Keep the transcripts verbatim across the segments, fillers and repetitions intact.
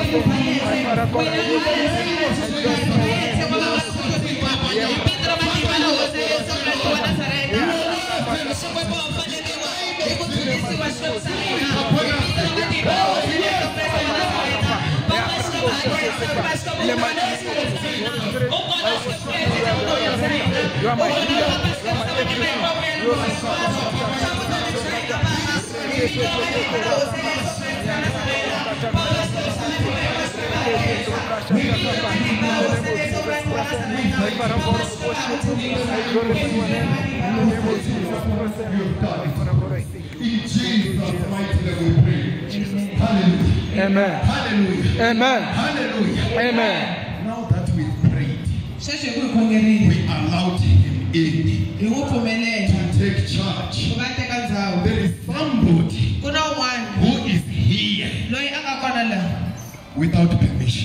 Amen. Hallelujah. Amen. Hallelujah. Amen. Now that we prayed, we allowed him in to take charge. There is somebody who is here without permission.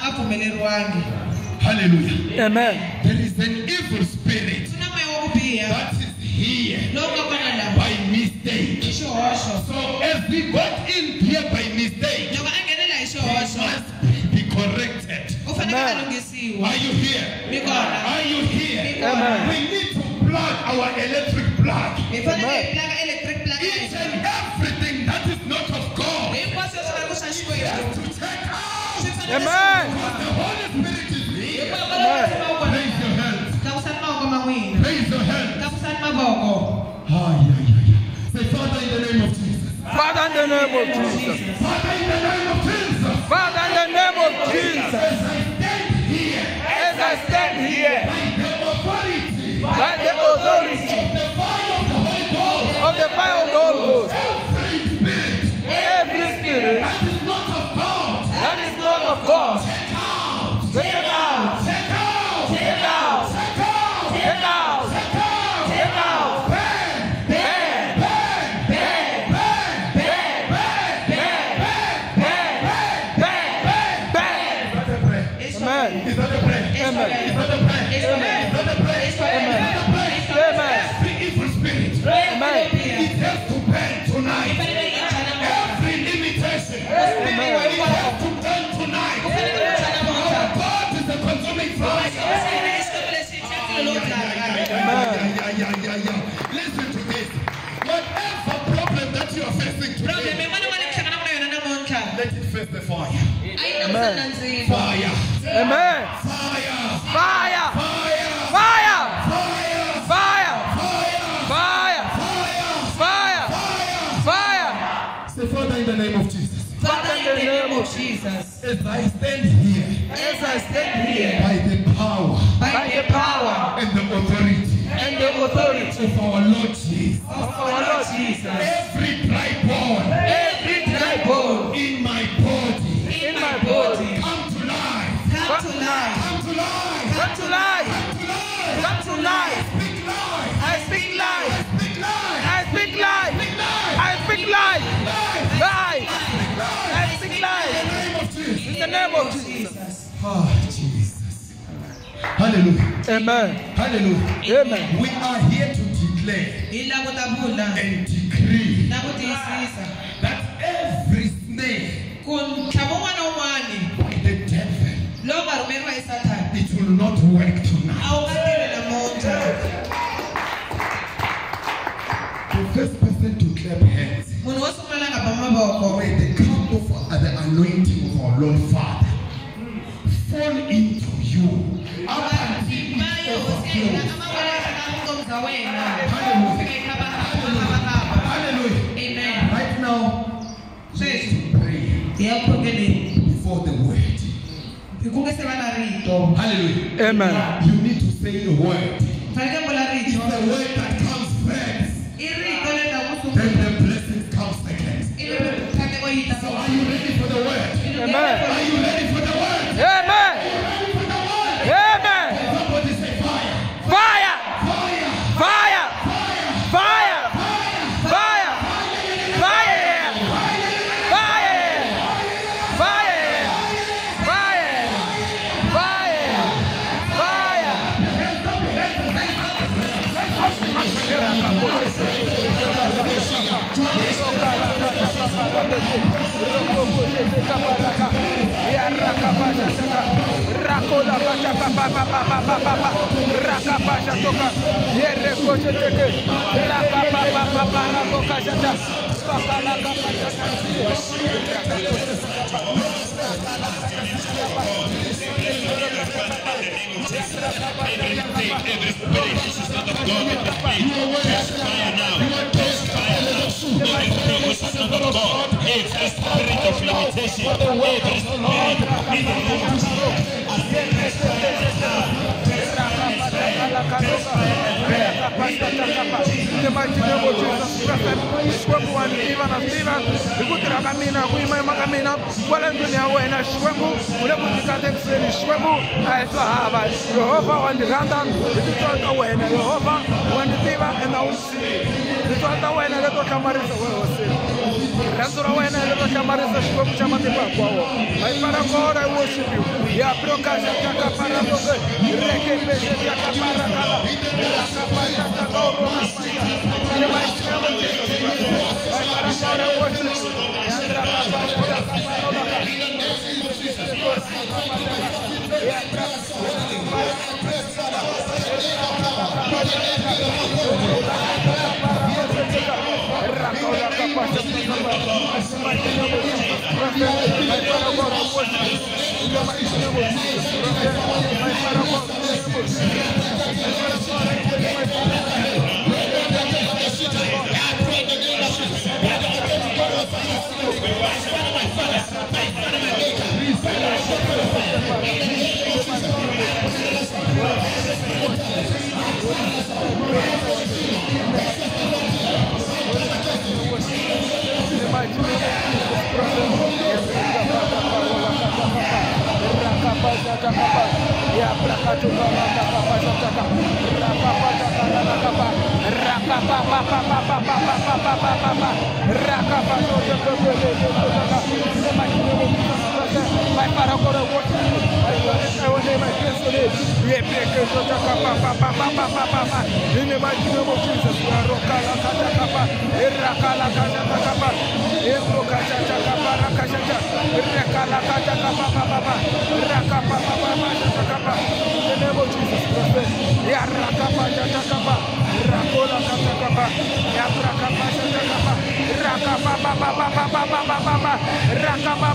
Hallelujah. Amen. There is an evil spirit that is here by mistake. So as we got in here by mistake, he must be corrected. Amen. Are you here? Are you here? Amen. We need to plug our electric plug. Amen. Each and everything that is not of God is to check out. Amen. The Holy Spirit is here. Amen. Raise your hands. Raise your hands. Ah, yeah, yeah, yeah. Say, Father, in the name of Jesus. Father, in the name of Jesus. Father, in the name of Jesus. Father, in the name of Jesus. As I stand here, As I stand here, the authority by the authority the fire of the Holy Ghost, of the fire of the Holy Ghost, every spirit every spirit that is not of God, that is not of God, take out, take it out, take out, take out, take out, take out, take out, take out, burn, burn, burn, burn, burn, burn, burn, burn, burn, burn, burn. Amen. Is that a prayer? Amen. Is that a prayer? Is that a prayer? Is that a prayer? Is that a prayer? Amen. Every evil spirit, Amen. it has to burn tonight. Every limitation, Amen. it has to burn tonight. Our God is a consuming fire. Amen. Yeah, yeah, yeah, yeah. Listen to this. Whatever problem that you are facing today, let it face the fire. Amen. Fire. Amen. Fire. Fire. Fire. Fire. Fire. Fire. Fire. Fire. Fire. Fire. Say, Father, in the name of Jesus. Father, in the name of Jesus. As I stand here, As I stand here, by the power by the power and the authority and the authority of our Lord Jesus, of our Lord Jesus, every dry bone every dry bone in my body, in my body, come to life. come to life, Come to life. come to life, Come to life. come to life. Speak life. I speak life, Speak life. I speak life, I speak life, life, I speak life, in the name of Jesus. Ah, Jesus. Hallelujah. Amen. Hallelujah. Amen. We are here to declare and decree that every snake by the devil, it will not work tonight. The first person to clap hands, may the cup of the anointing of our Lord Father fall into you. Up until it overflows. Hallelujah. Amen. Right now, let's pray before the word. Hallelujah. Amen. You need to say the word. It's the word that comes first. Then the blessings come second. So are you ready for the word? Amen. Are you ready for the word? Amen. Amen. Somebody say fire. Fire. Fire. Fire. Fire. Fire. Fire. Fire. Fire. Fire. Fire. Fire. It's a spirit of limitation. Every spirit in the name of the mighty name of Jesus Christ, Shwemu and Ivan and Steven, the good Rakamina, we may Makamina, well and Dunia, when I Shwemu, whatever you can take, Shwemu, I saw have Jehovah and the Randan, the Detroit away, and Jehovah, when the Diva and I will see. The Detroit away, and the little Camarissa will see. Rantura away, and the little Camarissa Shwemu Chamatipa. My Father God, I worship you. Ya Procasha Taka Paraboga, Reke Pesha Taka Parakala, Rakapaya Taka Rapaya. In the mighty name of Jesus Christ, my Father God, I worship you. Yandra Kapaya Taka Paraboga. My Father, God, I worship you. I will name my place today. In the mighty name of Jesus, Rakala Katakapa, Rakala Katakapa, Rakala Katakapa, Rakapa, in the name of Jesus, Yarakapa Katakapa, Rakola Katakapa, Yabrakapa Katakapa, Rakapa, Rakapa,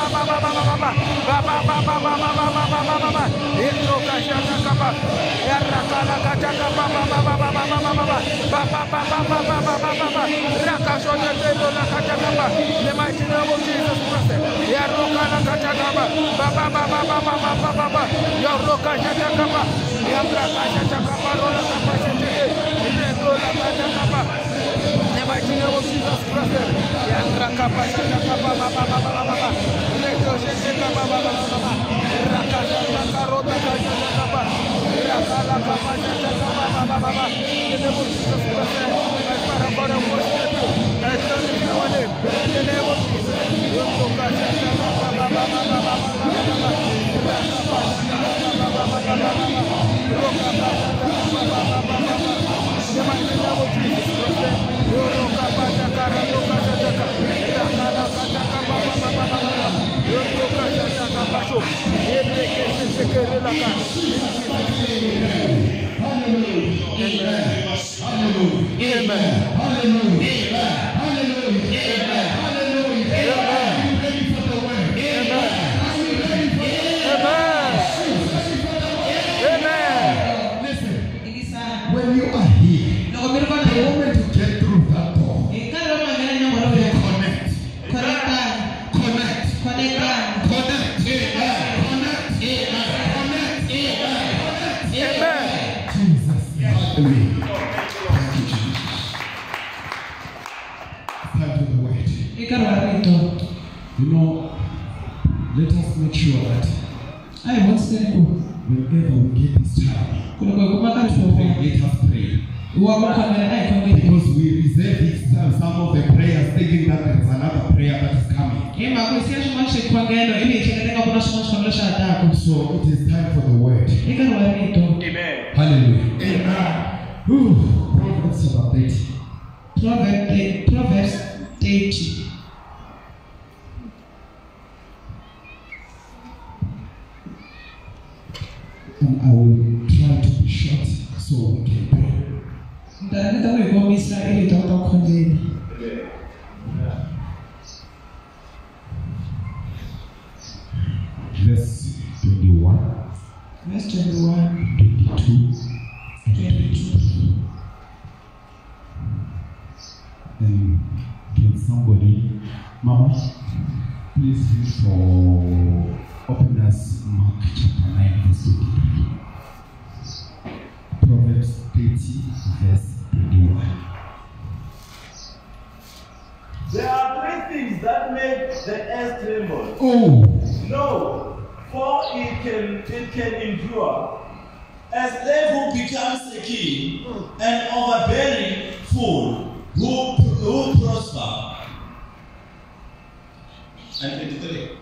the mighty name of Jesus Christ. Yarokana Katakapa, Baba Baba Baba Baba, Yaroka Katakapa, Yabraka Katakapa, Rola Kapasite, Rola Katakapa. The mighty name of Jesus Christ. Yabraka Katakapa, Baba Baba Baba, Leto Katakapa, Baba Baba, Rakata Karota Katakapa, Rakala Katakapa, Baba Baba. In the name of Jesus Christ, my Father God, I worship you. I tell you your name. In the name of Jesus. Amen. When you are here, the moment to get through that door, connect. Connect. Connect. Connect. Connect. Amen. Jesus. Hallelujah. Thank you, Jesus. Time to the word. You know, let us make sure that whenever we get this time, let us pray. Because we reserve it, some of the prayers, thinking that there is another prayer that is coming. So it is time for the word. Amen. Hallelujah. Amen. Ooh, Proverbs chapter thirty. Proverbs thirty. will try to be short so we can pray. Verse twenty-one. Verse twenty-one. twenty-two. twenty-two. And can somebody, Mama, please read for open us Mark chapter nine, verse twenty-three. Proverbs thirty, verse twenty-one. There are three things that make the earth tremble. Oh! No, for it can it can endure. A slave who becomes a king, an overbearing fool who who prosper. And twenty-three.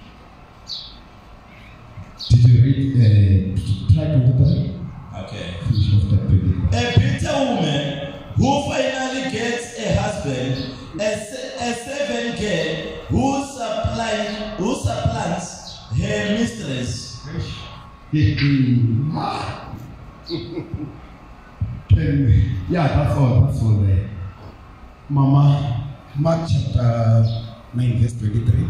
Did you read uh, try twenty-three? Okay. Finish off that twenty-three. A bitter woman who finally gets a husband, a, a servant girl who supply who supplants her mistress. Yeah, that's all. That's all there. Mama, Mark chapter nine, verse twenty-three.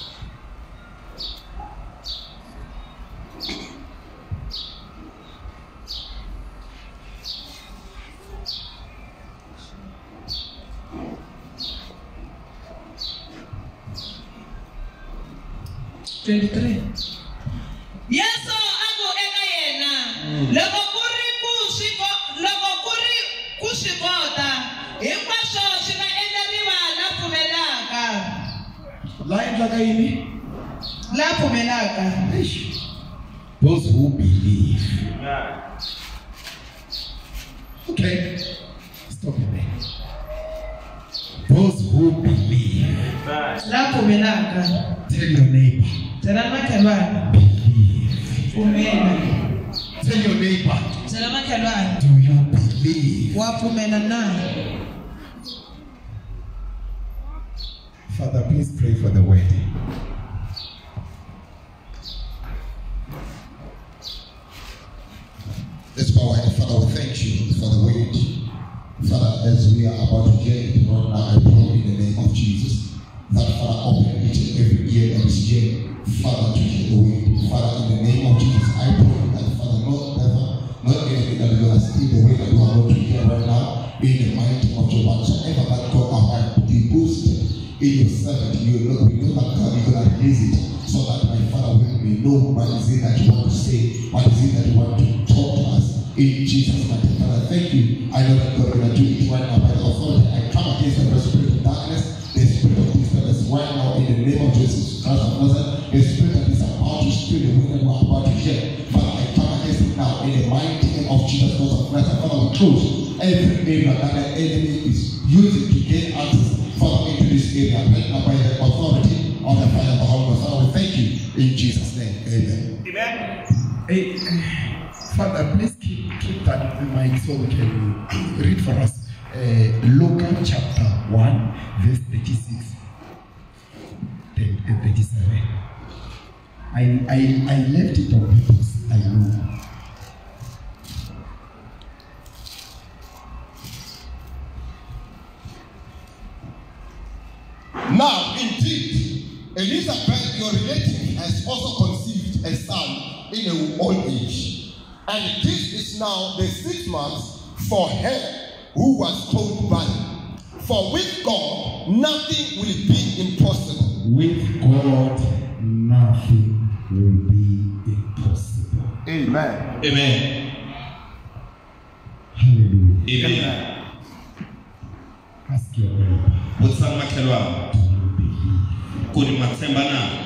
twenty-three. Yesu ako eka yena. Loko kuri kushiko, loko kuri kushikota. Hinkwaswo swi nga endleriwa la pfumelaka. La endlaka yini? La pfumelaka. Those who believe. Okay. Stop it there. Those who believe. La pfumelaka. Tell your neighbor. Tell makhelwane. Believe. Pfumela. Tell your neighbor. Tell makhelwane. Do you believe? Wa pfumela na? Father, please pray for the word. Let's bow our head. Father, we thank you for the word. Father, as we are about to hear it right now, I pray in the name of Jesus that Father, open each and every ear and this ear, Father, to hear the word. Father, in the name of Jesus, I pray that Father, not ever, not anything that you are still the way that you are about to hear right now, in the mighty of your whatsoever that God have be boosted in your servant, you know, we know that God, you're going to release it so that my Father will be know what is it that you want to say, what is it that you want to talk to us. In Jesus' mighty name, Father, thank you. I know that God is going to do it right now by the authority. I come against the spirit of darkness, the spirit of disturbance right now in the name of Jesus Christ of Nazareth. The spirit that is about to spill the wind that we are about to hear. Father, I come against it now in the mighty name of Jesus Christ of Nazareth. Father, we close every area that the enemy is using to gain access, Father, into this area right now by the authority of the fire of the Holy Ghost. Father, we thank you in Jesus' name. Amen. Amen. Hey, Father, please keep, keep that in mind so we can read for us. Uh, Luke chapter one, verse thirty-six and thirty-seven. I, I, I left it on purpose, I know. Now, indeed, Elizabeth, your relative, has also conceived a son in her old age. And this is now the sixth month for her who was called barren. For with God, nothing will be impossible. With God, nothing will be impossible. Amen. Amen. Hallelujah. Amen. Ask your neighbor. Butsang makhelwane. Do you believe? Kuri matsemba na.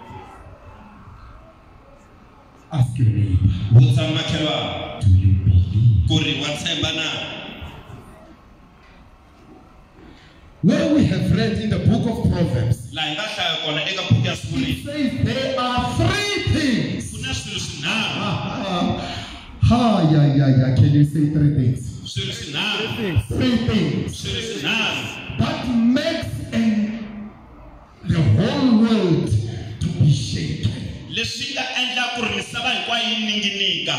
Ask your neighbor. Butsang makhelwane. Do you believe? Kuri watsemba na. Where we have read in the book of Proverbs, La nga hlaya kona eka buku ya it Sunguleni. says there are three things. Kuna swilo swinharhu. Ah, ah, yeah, yeah, yeah. Can you say three things? Swilo swinharhu. Three things Swilo swinharhu. that makes an, the whole world to be shaken. leswi nga endla ku ri misava hinkwayo yi ninginika.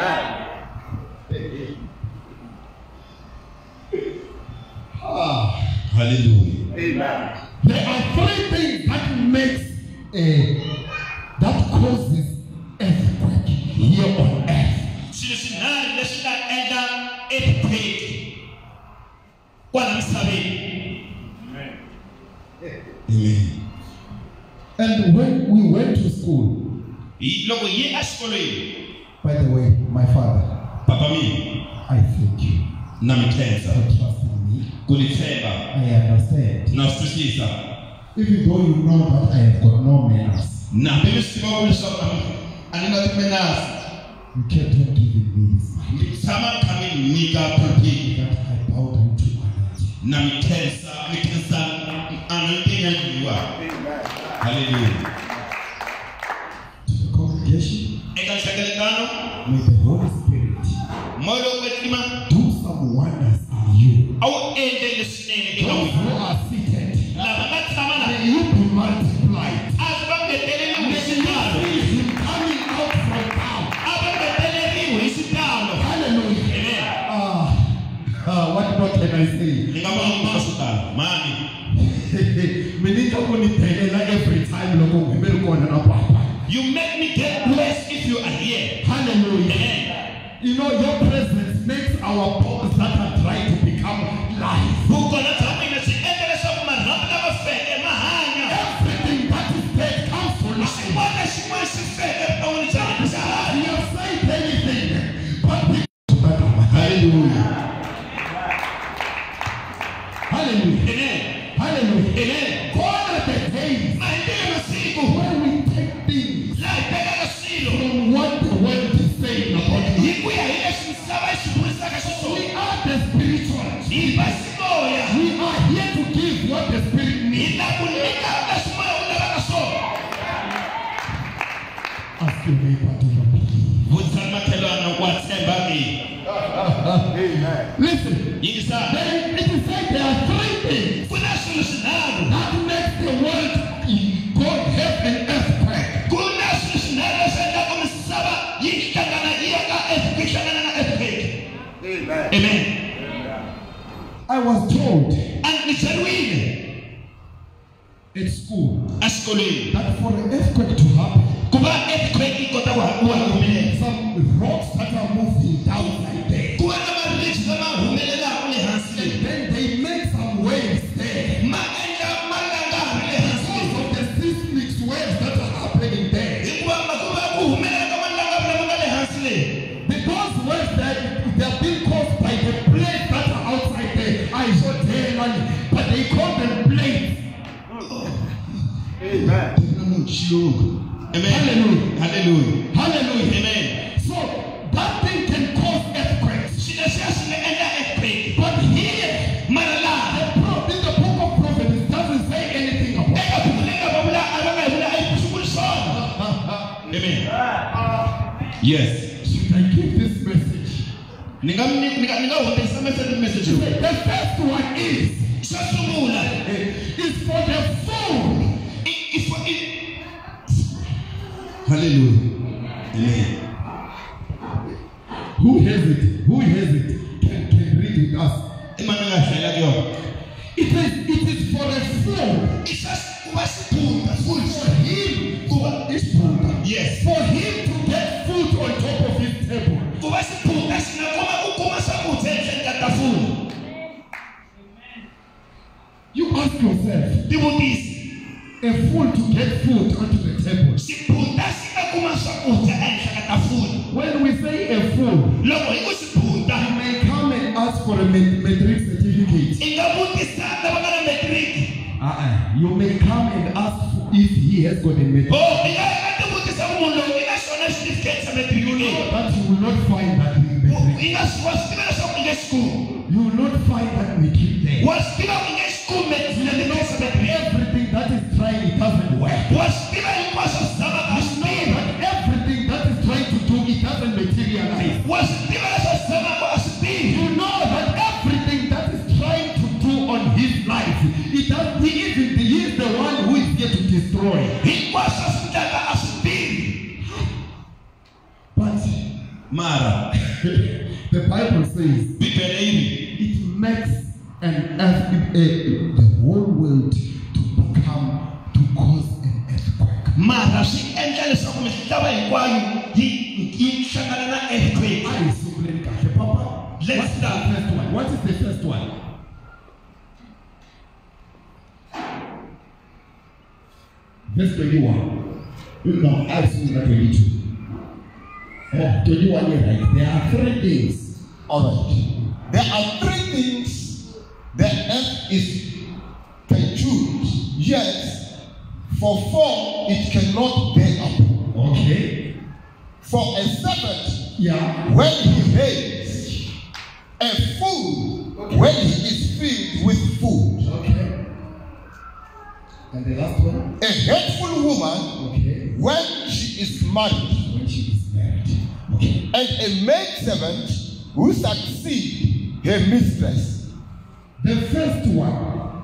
Ah, hallelujah. Amen. There are three things that makes uh, that causes earthquake here on earth. Swilo swinharhu leswi nga endla earthquake kwala misaveni. Amen. And when we went to school, loko hi exikolweni, by the way, my father, papa mi, I thank you. Na mi khensa. For trusting me. Kulitshemba. I understand. Na swi twisisa. Even though you know that I have got no manners. Na bili swi tiva leswaku a ni na ti-manners. You kept on giving me this money. Ni tshama kha mi nyika pulpit. That I bow down to my Na mi khensa, mi khensa anointing yangiwa. Hallelujah. To the congregation, Eka nhlengeleto, may the Holy Spirit moya wo kwetsima do some wonders in you. a wu endle leswinene eka Those who n'wina. are seated, Lava nga tshama may laha you be multiplied. a va ngeteleriwe hi May you xitalo. see him coming out from town. A va ngeteleriwe hi xitalo. Hallelujah. Amen. Ah, ah, what more can I say? Ni nga vanga swo tala. Mani. Menika kunitelela every time loko ngibeli kona na papa. You make me get blessed if you are here. Hallelujah. Amen. You know your presence makes our bones that are trying to become life. Vukona bya n'wina byi endla leswaku marhambu lama feke ma hanya. Everything that is dead comes to life. Xin'wana na xin'wana xi feke evuton'wini bya hina bya We hanya. have said anything, but we hallelujah. Hallelujah. Amen. Hallelujah. Amen. Gone are the days Mahindele masiku when we take things laha hi tekaka swilo from what the world is saying about us. hi ku ya hi leswi misava yi swi vurisaka xiswona. We are the spiritual. Hi basimoya. We are here to give what the Spirit Hi needs. ta ku nyika leswi moya wu lavaka swona. Ask your neighbor to believe. Vutisa makhelwana wa tshemba ke. Listen, Yingisana. there, it is said there are three things Ku na swilo swinharhu. that makes the world God have an earthquake. Ku na swilo swinharhu leswi endlaka misava yi hlangana yi ya ka earthquake, yi hlangana na earthquake. Amen. I was told A ni byeriwile at school exikolweni that for an earthquake to happen, ku va earthquake yi kota ku humelela. some rocks that are moving down like that, Ku va na maribye lama humelelaka le hansi le. then they make some waves there. Ma endla malangari le hansi le. Because of the seismic waves that are happening there. Hikuva ma ku va ku humelela ka malangari lama nga le hansi le. Because waves that they are being caused by the plates that are outside there. I saw there one, but they call them plates. Amen. Amen. Hallelujah. Hallelujah. Hallelujah. Amen. So that thing can cause earthquakes. Shida siya sila endla earthquake. But here, Mara la. the pro- in the book of Proverbs, it doesn't say anything about Eka buku leyi nga vula a va nga hi vula a yi pfuxukuli swona. Amen. Yes. Should I give this message? Ni nga ni nga ni nga hundzisa message message. The first one is, Xo sungula is for the fool. i- i for i- Hallelujah. Amen. Who has it? Who has it? Can, can read with us. Imana nga hlela ke yona. It is, it is for a fool. Isa ku va xiphunta For full. him, for this fool. Yes. For him to get food on top of his table. Ku va xiphunta xi nga koma ku kuma swakudya ehenhleni ka tafula. You ask yourself, Tivutisi. a fool to get food onto the table. Xiphunta xi nga kuma swakudya ehenhla ka tafula. When we say a fool, Loko hi ku xiphunta you may come and ask for a mat- matric certificate. i nga vutisa lava nga na metiriki. Uh-uh. You may come and ask if he has got a matric. Oh, i nga i nga tivutisa ku munhu loyi i na xona xitifiketi xa metiriki. But you will not find that in matric. I nga swi wa swi tiva leswaku i nge xi kumi. You will not find that matric there. Wa swi tiva ku i nge xi kumi certificate xa metiriki. Everything that is trying, it doesn't work. Wa swi tiva hinkwaswo swi zamaka a swi Know tivi. that everything that is trying to do, it doesn't materialize. Wa swi tiva leswaku swi zamaka a swi tivi. You know that everything that is trying to do on his life, it does, he, is, he is the one who is here to destroy. Hinkwaswo swi endlaka a swi tivi. Mara. The Bible says it makes an earth, uh, the whole world to become, to cause an earthquake. Mara si endla leswaku misava hinkwayo yi yi hlangana na earthquake. I so glad kahle Papa. Let's start. First one. What is the first one? Verse twenty-one. No, I see twenty-two. Oh, twenty-one year right. There are three things. All right. There are three things the earth is perjured, yet for four it cannot bear up. Okay. For a serpent, Yeah. when he hates, a fool, Okay. when he is filled with food, Okay. And the last one? a hateful woman, Okay. when she is married, When she is married. Okay. and a maidservant who succeeds her mistress. The first one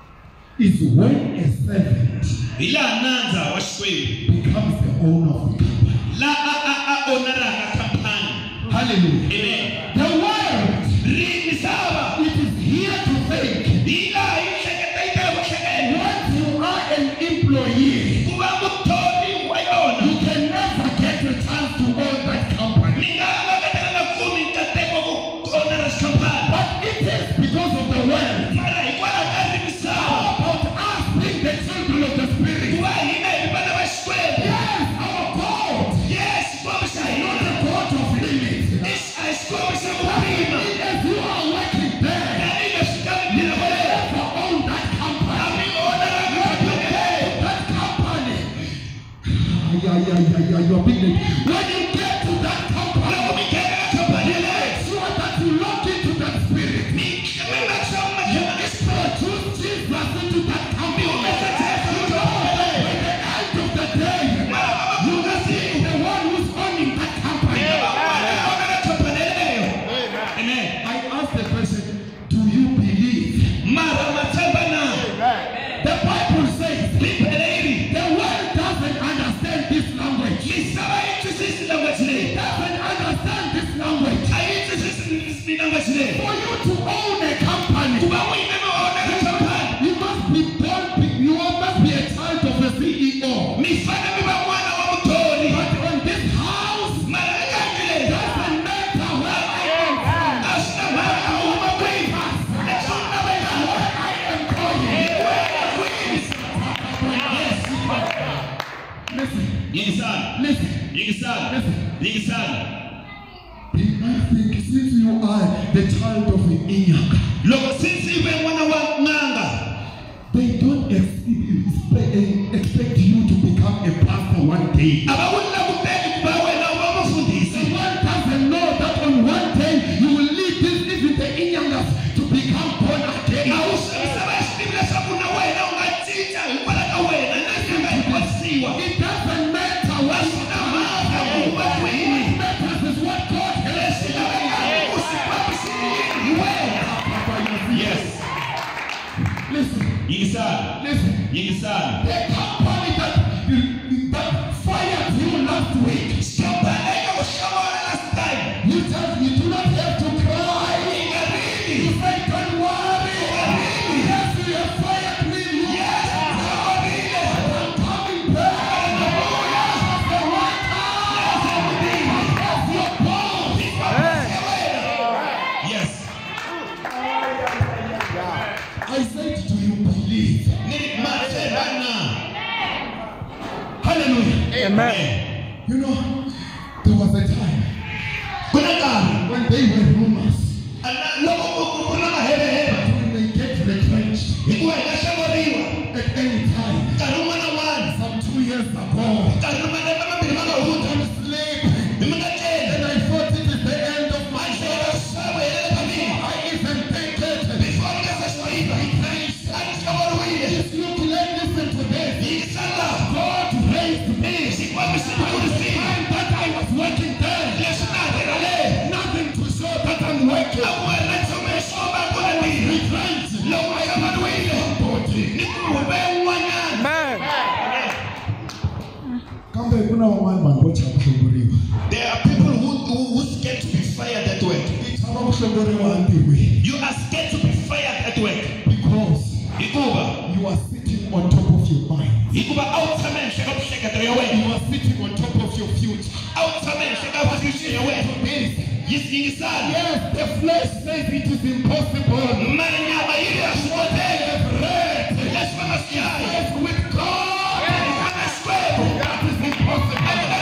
is when a servant Ila nanza wa Xikwembu becomes the owner of the company. la a a a onaraka khampani. Hallelujah. Amen. The world, Ri misava it is here to think. ila yi hleketa yi tala ku hleketa. Once you are an employee, Ku va muthori wa yona. you can never get a chance to own that company. Ni nga va vetela na kumi nkateko ku onara xikhampani. But it is because of the world. Mara hikwalaho ka ri misava. About us being the children of the Ku Spirit. va hina hi vana va Xikwembu. Yes, our God Yes, Xikwembu xa is not hina. a God of limits. Is a Xikwembu xa ku pima. If you are working there, Tanihileswi ka mi tirha va yena. never own that company. Hambi u onaraka khampani. That company. Yeah, yeah, yeah, yeah, you are being late. When you get to that company, Loko mi nghena ka khampani make yeleyo. sure that you lock into that spirit. Mi mi make sure mi nghena ka Xikwembu. Choose Jesus into that Mi company. humesa Jesu eka khampani yeleyo. At the end of the day, Mara va va you pfuka will see siku. the one who's owning that company. Onara khampani yeleyo. Amen. I asked the question, do you believe? Mara ma tshemba na. The Bible says Bibele yi ri. the world doesn't understand this language. Misava yi twisisi language leyi. Doesn't understand this language. A yi twisisi language leyi. For you to own a company, Ku va n'wina mi onara khampani. you must be born, you must be a child of a C E O. Mi fane mi va n'wana wa muthori. But on this house, Mara eka ndlu leyi. doesn't matter where I am from, A swi na mhaka u huma kwihi. Leswi u laveka. where I am going. Listen, Yingisana. listen. Yingisana. Yingisana. I think since you are the child of an Inyanga, Loko since ive n'wana wa n'anga. they don't expect, expect you to become a pastor one day. A va ku languteli ku va wena u va mufundhisi. One doesn't know that on one day you will lead this even the Inyangas to become born again. A wu swi misava ya swi tivi leswaku na wena u nga cinca hikwalaho ka wena na swi nga hikwasiwa. It doesn't matter A what swi na mhaka u huma kwihi. matters is what God has. Leswi lavekaka ku Xikwembu xi hi wena. Yes. Listen, Yingisana. listen. Yingisana. The company that, that fired you last week, Xikhampani eka ku xavona last time. you just you do not have to cry. Yi nga rili. You say, don't worry. Yes, you have fired me. Yes, ndzahorile. I'm coming back. That's the right time. That's your boss. Yes. I said, do you believe? Ni matshemba na. Hallelujah. Amen. You know, there was a time Ku na nkarhi. when they were rumors Ana- Loko ku- ku ri na maheveheve. that we may get retrenched Hikuva hi nga xavoriwa. at any time. Nkarhi wun'wana na wun'wana. Some two years ago, Nkarhi malembe mambirhi ma nga hundza. I'm asleep. Hi mi nga tleli. And I thought it is the end of my Maxelo life. swa ku helela ka mina. I even thinking, Before ni nga se xavoriwa. A ni xavoriwile. if you can listen to this, Yingisana. God raised me. Xikwembu xi By the kurisile. time that I was working there, Leswi na ha tirha le. nothing to show that I'm working. A ku ri na nchumu You are scared to be fired at work. Because Ikuba. you are sitting on top of your mind. Ikuba outside shake up shake at your way. You are sitting on top of your future. Outside shake up position your way. Yes, yes, yes, the flesh says it is impossible. Mananyama yes, what they have read. Yes, yes, with God. I swear that is impossible.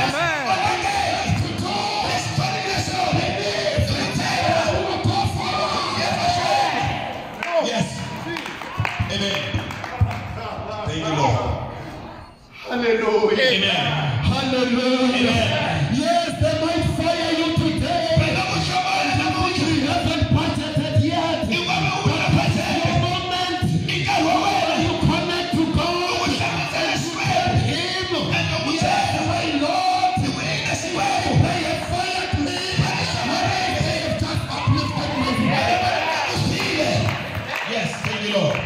Yes. Amen. Thank you, Lord. Hallelujah. Amen. Hallelujah. Amen. Yes, they might fire you today. You haven't budgeted yet. But your moment you connect to God and Him. Yes, my Lord. They have fired me. They have just uplifted my voice. Yes, thank you, Lord.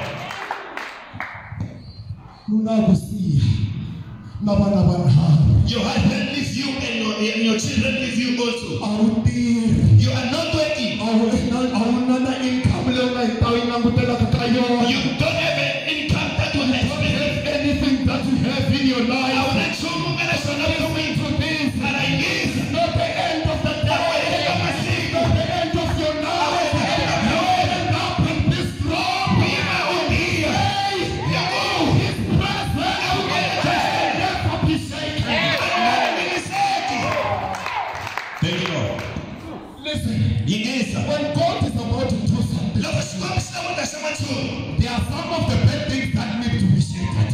Your husband leaves you and your, and your children leave you also. You are not working. You don't have an income that will explain anything that you have in your life. I will not show you when I shall not go into this. And I guess It's not the end of the day. It's not the end of your life. You end up in this room. be my own here. His presence never be shaken. Thank you, Lord. Listen, Yes, sir. when God is about to do something, Lord, stop someone that someone to. there are some of the bad things that need to be shaken.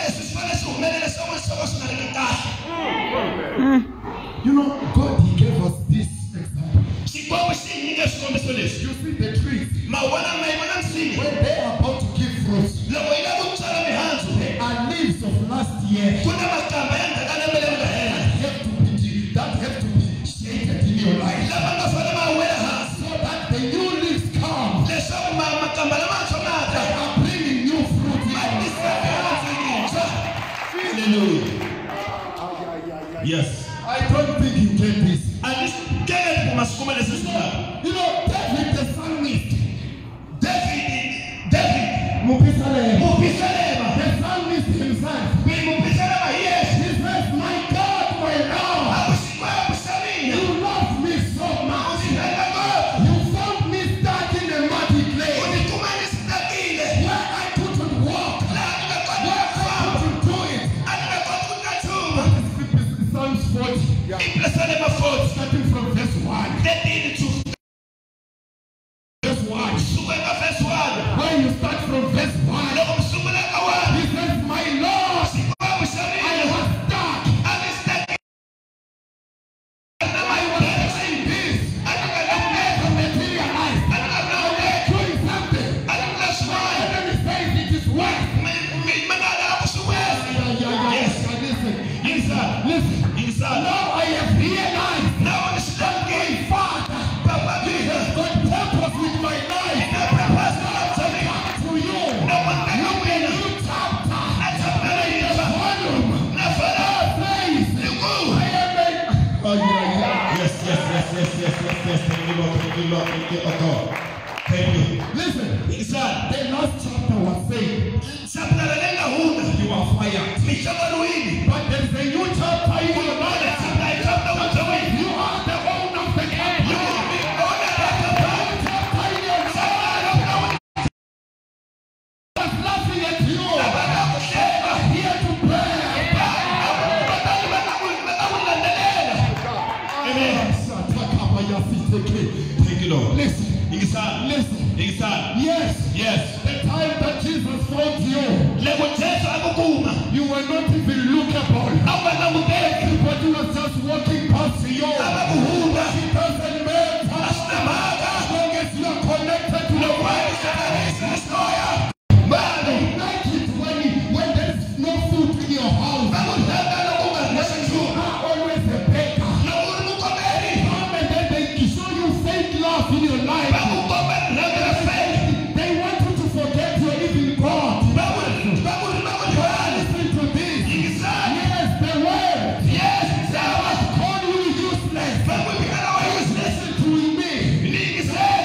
You know, God, He gave us this example. You see the trees, when they are about to give fruit, they are leaves of last year. That have to be shaken in your life. So that the new leaves come. They are bringing new fruit. Hallelujah. Yes. I don't think you get this. And this David must come and listen. You know, David the psalmist, David, David, Mupisalem, Mupisalema, the psalmist himself, Mupisalema, yes. he says, my God, my Lord, you love me so much. You found me stuck in a muddy place where I couldn't walk, where I couldn't do it. Psalms forty, starting from verse one. Verse one. When you start from verse one, he says, my Lord, I was stuck. I was trying this. I never materialized. I was doing something. And then he says it is work. Yes, listen, listen, listen. Now I have realized that my Father, He has got purpose with my life. To you, look at new chapter. In the volume. Oh, yeah, yeah. Yes, yes, yes, yes, yes, yes, yes. Thank you, Lord. Thank you, Lord. Thank you, oh God. Thank you. Listen, Yes, sir. the last chapter was saying, you are fired. But there is a new chapter in your life. You are the owner of the chapter. You are the owner of the chapter in your life. I was laughing at you. I'm here to pray. Amen. Thank you, Lord. Listen, Yes, sir. listen. Yes, sir. Yes, Yes. the time that Jesus found you, you were not even lookable. Everybody was just walking past you. It doesn't matter. As long as you are connected to the Word. Man, I like it when, when there is no food in your house. You are always a baker. Come and then they show you fake love in your life. They want you to forget you're even God. Listen to this. Yes, the Word. I was called you useless. Listen to me.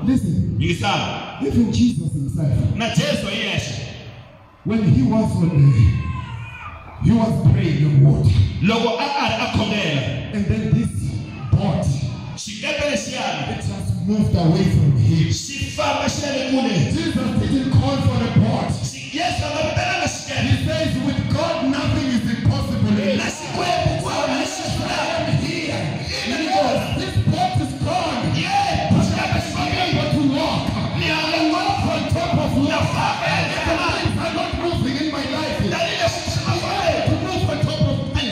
Listen. Yingisana. Even Jesus himself. Na Jesu yeshe. When he was on the, he was praying in water. Loko akari akhongela. And then this boat, Xikepe lexiyani. it just moved away from him. Xi famba xi ya le kule. Jesus didn't call for the boat. Yesu a nga vitananga xikepe. He says with God nothing is impossible. Na xikwembu ku hava lexi xi lavaka. Here. Because this boat is gone. Yeah. But I am able to walk. I can walk on top of water. Things are not moving in my life. I am to move on top of things.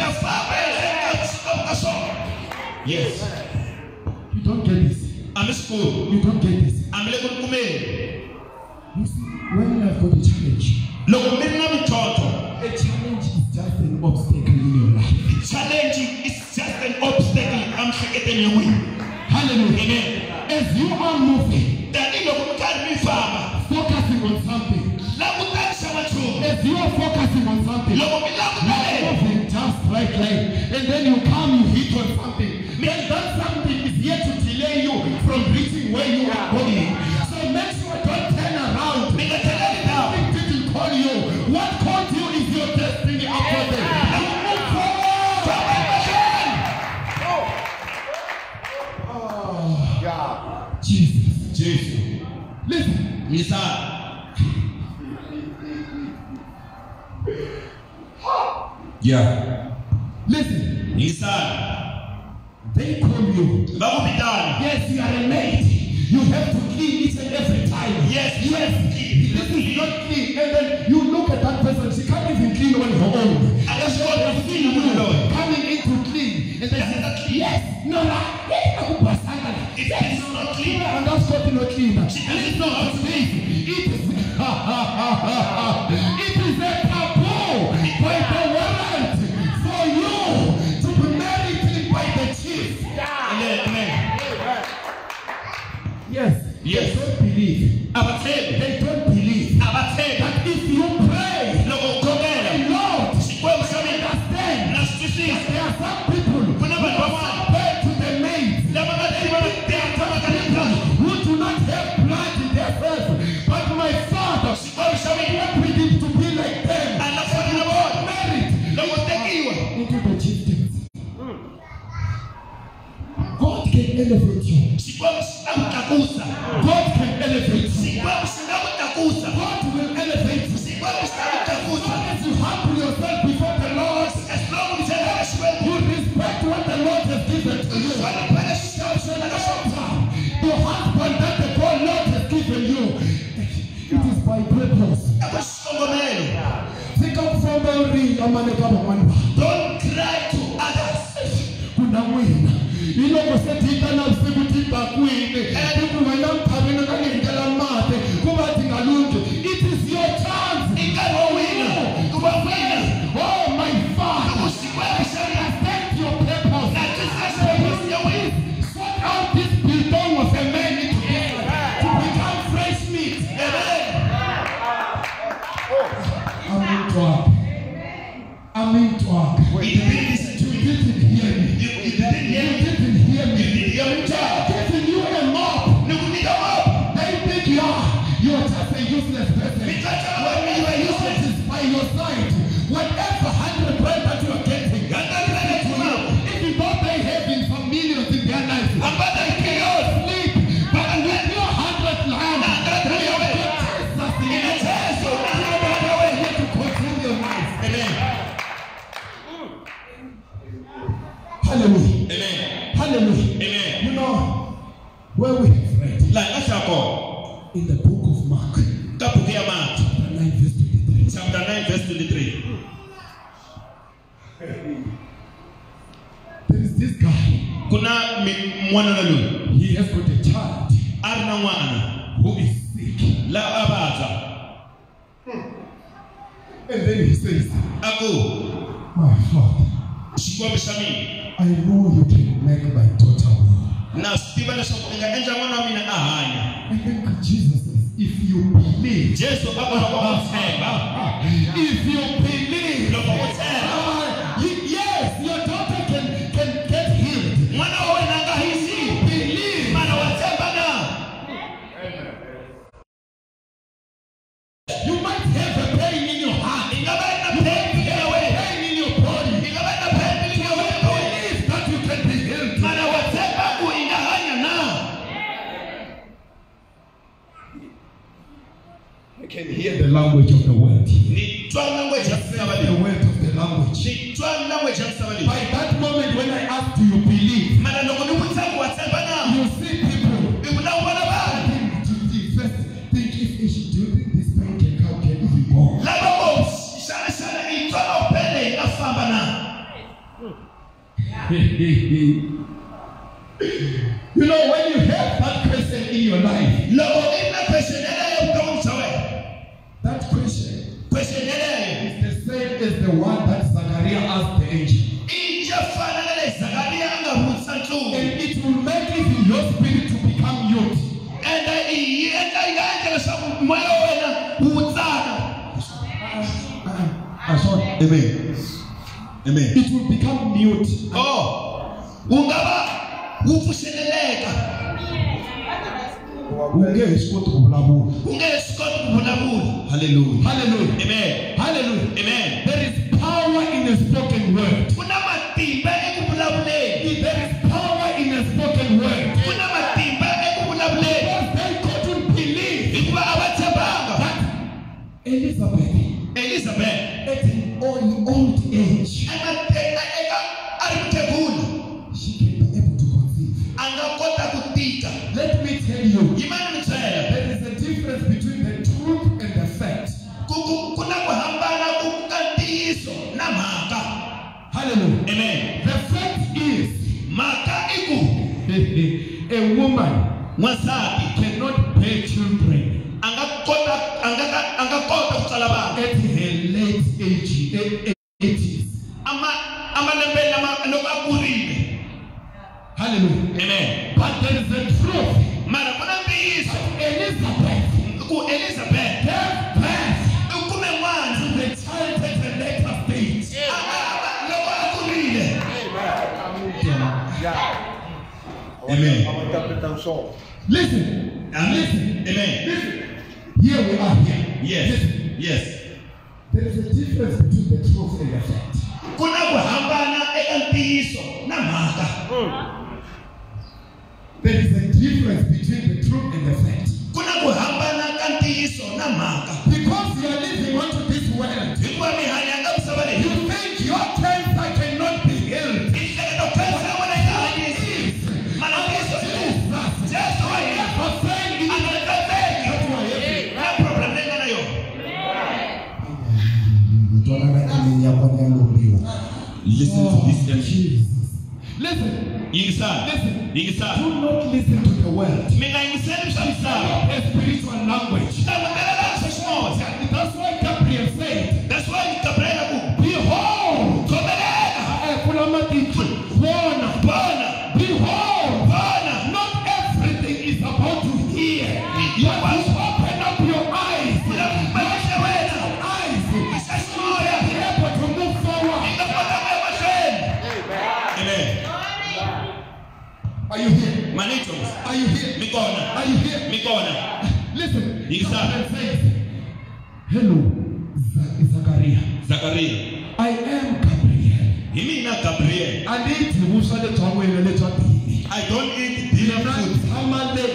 Yes. You don't get this. I'm school. You don't get this. I'm level kumeli. You see, when you have got a challenge, Loko mi ri na mintlhontlho. a challenge is just an obstacle in your life. Challenge is just an obstacle emiehleketweni ya n'wina. Hallelujah. Amen. As you are moving, Tanihiloko mi karhi mi famba. focusing on something. Langutanisa nchumu. As you are focusing on something, Loko mi you langutane. are moving just right line. And then you come, you hit on something. Then that something is here to delay you from reaching where you are going. So make sure don't turn around. Ningatheleli dawo. Nothing didn't call you. What called you is your destiny after that. You move forward. Oh, Jesus. Jesu. Listen. Misana. Yeah. Listen. Misana. They call you. Bakuvitana. Yes, you are a maid. You have to clean each and every time. Yes, Yes. This is not clean. And then you look at that person, she can't even clean on her own. And she has seen you coming in to clean. And then she says, yes, no, no, It is not clean. and that's what not clean. She doesn't know how to It is, it is a taboo by the warrant for you to be married by the chief. Amen. Amen. Yes. Yes. They don't believe. Abathembi. They don't believe Abathembi. that if you pray, Loko ukhongela. Lord, Xikwembu xa mina. understand Na swi twisisa. there are some people who Kuna vanhu van'wana. pray to the maids. Lava nga tiva tiyatama ka le People ndhawu. who do not have blood in their cells. But my Father, Xikwembu xa mina. what we need to be like them. A nga fani na vona. Married Loko tekiwa. into the chieftains. God can elevate you. Xikwembu xi ta ku tlakusa. God can elevate you. Xikwembu xi nga ku tlakusa. God will elevate you. Xikwembu xi ta ku As tlakusa. long as you humble yourself before the Lord, As long as you have Xikwembu. you respect what the Lord has given to you. Wanaphela xixavuxana ka xona. The husband that the God Lord has given you, it is by purpose. A ku xikongomelo. Think of from the ring, amaneka bamani. Don't cry to others. Kuna wina. Iloko sethi na usiku tiba kwini. Kuba namkhabeni kangendlela mate. Kuba tingalungi. It is your chance. Nkarhi wo wina. Ku va wina. Oh my Father. Xikwembu xa mina. Accept your purpose. Na twisisa purpose ya wena. Sort out this biltong of a man into to become fresh meat. Amen. Amen to work. Amen to work. You didn't listen to You me. didn't hear me. You, you didn't hear You me. didn't hear You me. didn't hear me. I'm giving you a mop. Nikunika mop. They think you are. You are just a useless person. Mikata wewe you are Useless useless. is by your side. Whatever hundred bread that you are getting, Hata kile tunao. even though they have in some millions in their lives, Ambata ikiyo. sleep. But with your hundred land, Hata you wewe. have Jesus in Ina it. Yesu. You are here to control your life. Amen. Hallelujah. Amen. Hallelujah. Amen. You know where we have read La nashako. in the book of Mark, Ka buku ya Mark. nine verse twenty-three. Chapter nine verse twenty-three. There is this guy. Kuna mi- mwanana loyi. He has got a child A ri na n'wana. who is sick. La a vabya. And then he says, A ku. my Father, Xikwembu xa mina. I know you can make my daughter well. Na swi tiva leswaku i nga endla n'wana wa mina a hanya. And then Jesus says, if you believe, Jesu a vona loko u tshemba. if you believe, Loko u tshemba. uh, y- yes, your daughter can, can get healed. N'wana wa wena a nga hisi. Believe. Mana wa tshemba na. can hear the language of the word. Ni twa language ya The sabali. word of the language. Ni twa language ya sabali. By that moment when I ask, do you believe? Mana loko ni mutsangu wa tsembana. You see people. Ibuna ubona ba. Think to the first. Think if if do you think this pen can come can even go? Labo shana shana itwa opele afamba na. You know, when you have that question in your life, Loko ina question ele ukamu sawe. that question Question ele. is the same as the one that Zachariah asked the angel. Inja fana ele Zakaria anga mutsantu. And it will make even your spirit to become youth. Enda ienda yanga sabu moyo wena utsana. Amen. Amen. It will become mute. Oh. Ungaba ufuseleleka. Ungesikoti kubulabula. Ungesikoti kubulabula. Hallelujah. Hallelujah. Amen. Hallelujah. Amen. There is power in a spoken word. Kuna matimba ekubulabuleni. There is power in a spoken word. Kuna matimba ekubulabuleni. Because they couldn't believe Ikuba abatabanga. that Elizabeth, Elizabeth. at an old, old age, Angateka eka arimtebula. she can be able to conceive. Angakota kutika. Let me tell you, Imani mtaya. there is a difference between the truth and the fact. Kuku kuna kuhambana kukandiso na maka. Hallelujah. Amen. The fact is, Maka iku. a woman Mwasabi. cannot bear children Angakota angaka angakota kusalaba. at her late age, eh, eighties. Ama ama lembele ama nokakurile. Hallelujah. Amen. But there is a truth. Mara kuna mbiso. Elizabeth Ku Elizabeth. gave birth Ukume mwana. to the child at a later stage. Ama nokakurile. Amen. Interpretation. Listen. Amen. Listen. Amen. Listen. Here we are here. Yes. Listen. Yes. There is a difference between the truth and the fact. Kuna kuhambana eka mbiso na maka. There is a difference between the truth and the fact. Kuna kuhambana kantiso na maka. Because you are living onto this world, Ikuwa mihanyanga kusabale. you think your cancer cannot be healed. Ishaka kansa wana ikaji. Mana mbiso. Just why. For saying it is Anakateka. not what you have. Na problem nenga na yo. Listen to this, oh, Jesus. Listen. Ingisa. Listen. Ingisa. Do not listen to the word. Mina ingiseni mshamsa. A spiritual language. That's why Gabriel said, That's why Gabriel ku. behold, Kobelela. Bona, Bana. behold, Bana. not everything is about to hear. You have to open up your eyes. Maisha wena. Eyes. Isasimoya. Be able to move forward. Ingapata kwa mashen. Amen. Are you here? Manito. Are you here? Mikona. Are you here? Mikona. Listen. Yes, sir. Gabriel says, hello, Z- Zachariah. Zakaria. I am Gabriel. Himi na Gabriel. I need to move on the tongue when you let me. I don't eat beef food. I'm,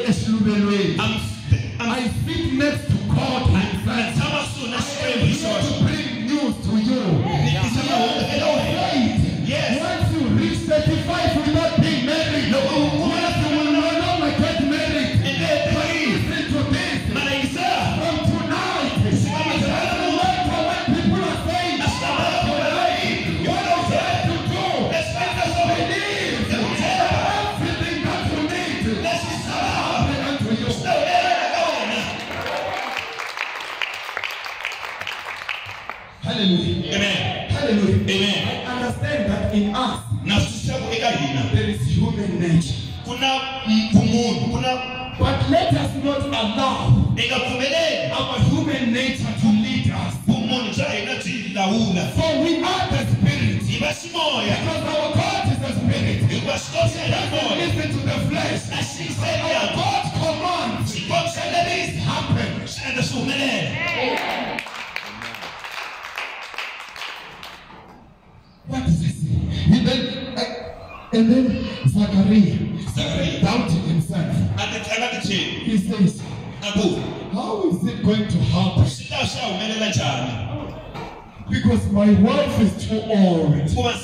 I'm, I sit next to God himself. Sama soon na shame I resource. to bring news to you. Nikisema hello. Right. Yes. Once you reach thirty-five without being married, no, once you will no longer get married. And then please. Listen to this. Malaisa. From tonight, no matter what people are saying, what else you have to do, believe everything that you need. Happen unto you. Hallelujah. Amen. Hallelujah. Amen. I understand that in us Na sishabu eka hina. there is human nature. Kuna mpumungu. Kuna But let us not allow eka kumeleni. our human nature to lead us. Pumungu cha ina tilaula. For we are the spirit. Ibasi moya. Because our God is the spirit. Ibasi tose ya moya. Listen to the flesh. Na sisi Our ya God commands. Sikon sendebisi. Happen. Senda sumeleni. What does it say? And then, uh, and then Zachariah, Zakaria. doubting himself, Ati anati chini. he says, How is it going to happen? Because my wife is too old.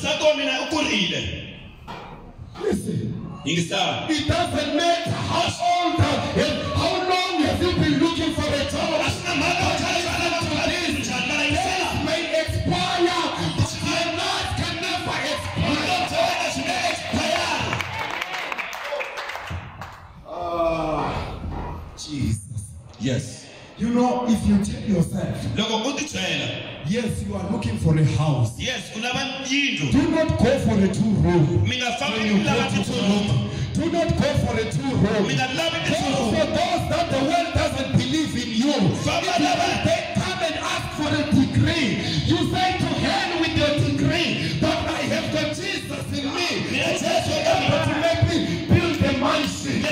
Listen. It doesn't matter how old and how long have you been looking for a job. This may expire, but my life can never expire. Ah, Jesus. Yes. You know, if you tell yourself, yes, you are looking for a house. Yes, do not go for a two-room. Do not go for a two-room. Go for those that the world doesn't believe in you. If they come and ask for a degree, you say to hell with your degree, but I have got Jesus in me. Yes, able to make me build a mansion.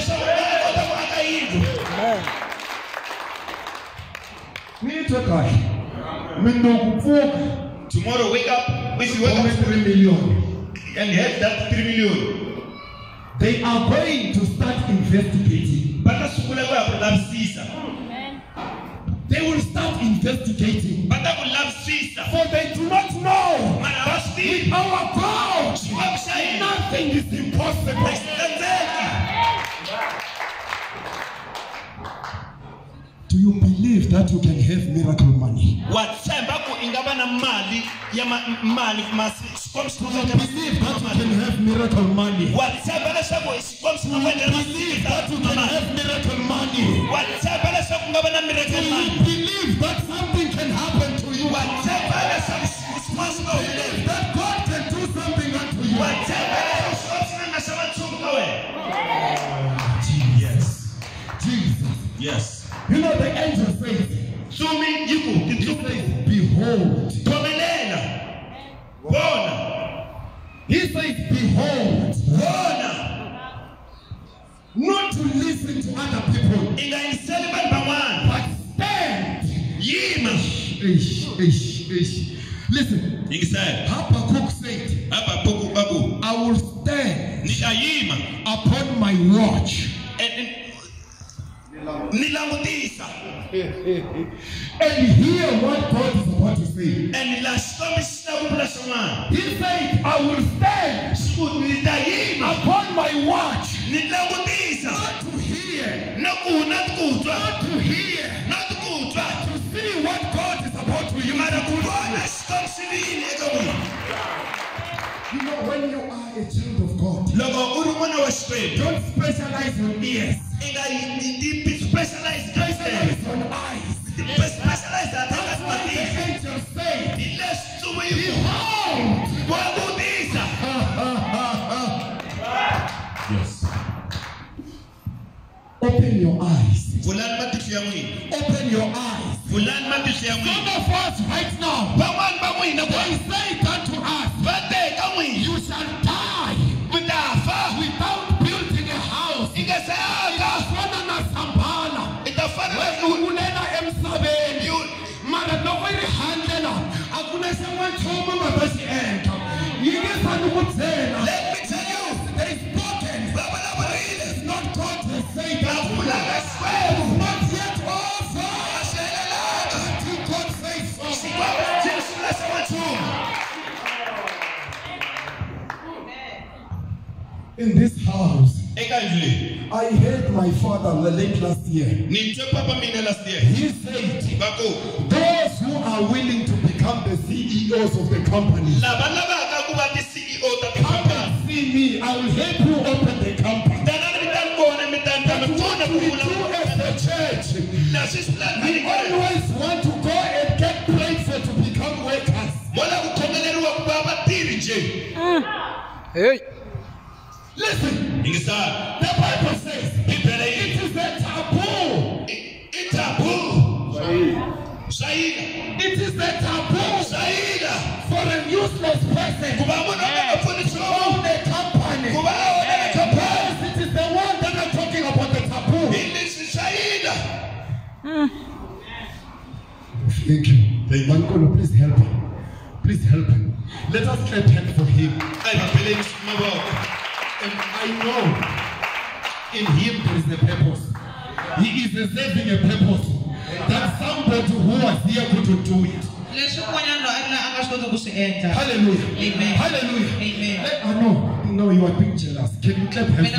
Tomorrow wake up, if you wake up three million and have that three million, they are going to start investigating. They will start investigating. For they do not know that with our God, nothing is impossible. Do you believe that you can have miracle money? Do you believe that you can have miracle money? Do you believe that you can have miracle money? Do you believe that something can happen to you? Do you believe that God can do something unto you? Yes. Jesus. Yes. You know the angel says, he says, behold. He says, behold. Not to listen to other people, but stand. Ish, ish, ish. Listen, Habakkuk said, I will stand upon my watch and hear what God is about to say. He said, I will stand upon my watch, not to hear, not to hear, but to see what God is about to use. You know, when you are a child of God, don't specialize on ears. Specialized Specialize on eyes. Specialized at That's why the angel said, behold, yes. Open your eyes. Open your eyes. Some of us right now, they say that to us, you shall die without building a house. Let me tell you, there is spoken. It is not God to say that. It is not yet over. Until God says so. In this house, I heard my father late last year. He said, those who are willing to become the C E Os of the company, come and see me. I will help you open the company. But what we do as a church, we always want to go and get prayed for to become workers. Hey. Listen, the Bible says it is a taboo. It's taboo. It is a taboo for a useless person to own a company. Because it is the one that I'm talking about, the taboo. Thank you. Mankolo, please help him. Please help him. Let us clap hands for him. And I know in him there is a purpose. He is serving a purpose. That somebody who was here could do it. Hallelujah. Amen. Hallelujah. Amen. I know. No, you are being jealous. Can you clap hands?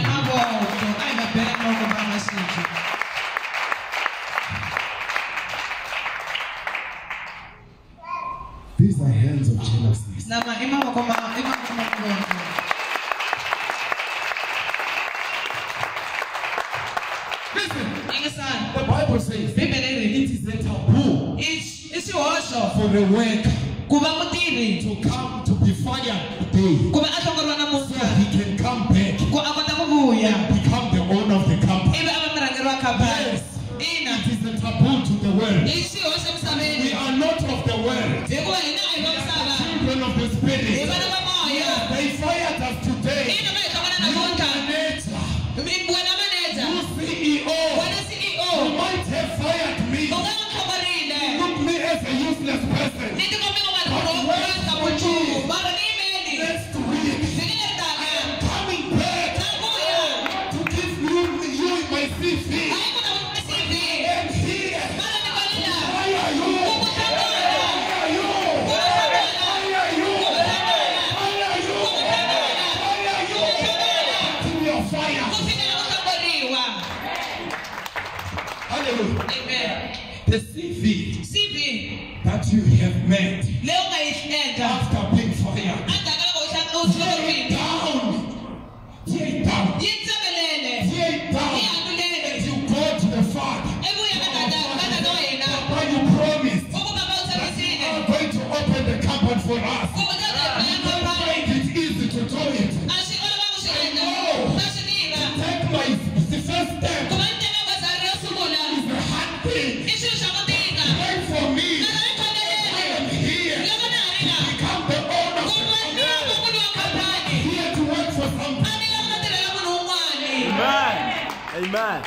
These are hands of jealousy. Listen, the Bible says it is a taboo for a worker to come to be fired today so he can come back and become the owner of the company. Yes, it is a taboo to the world. We are not of the world. Children of the Spirit. They fired us today. You C E O. You might have fired me. Look me as a useless person. Next week, I am coming back to give you, you my C V. And here, why are you? Why are you? Why are you? Why are you? Why are you? To your fire. Hallelujah. Amen. The C V C V that you have made after being fired. Tear it down. Tear it down. Tear it down. You go to the Father. Papa, you promised that you are going to open the cupboard for us. You don't find it easy to do it. I know. Take my the first step. It's a hard thing. Pray for me. I am here to become the owner of the company. Here to work for something. Amen. Amen.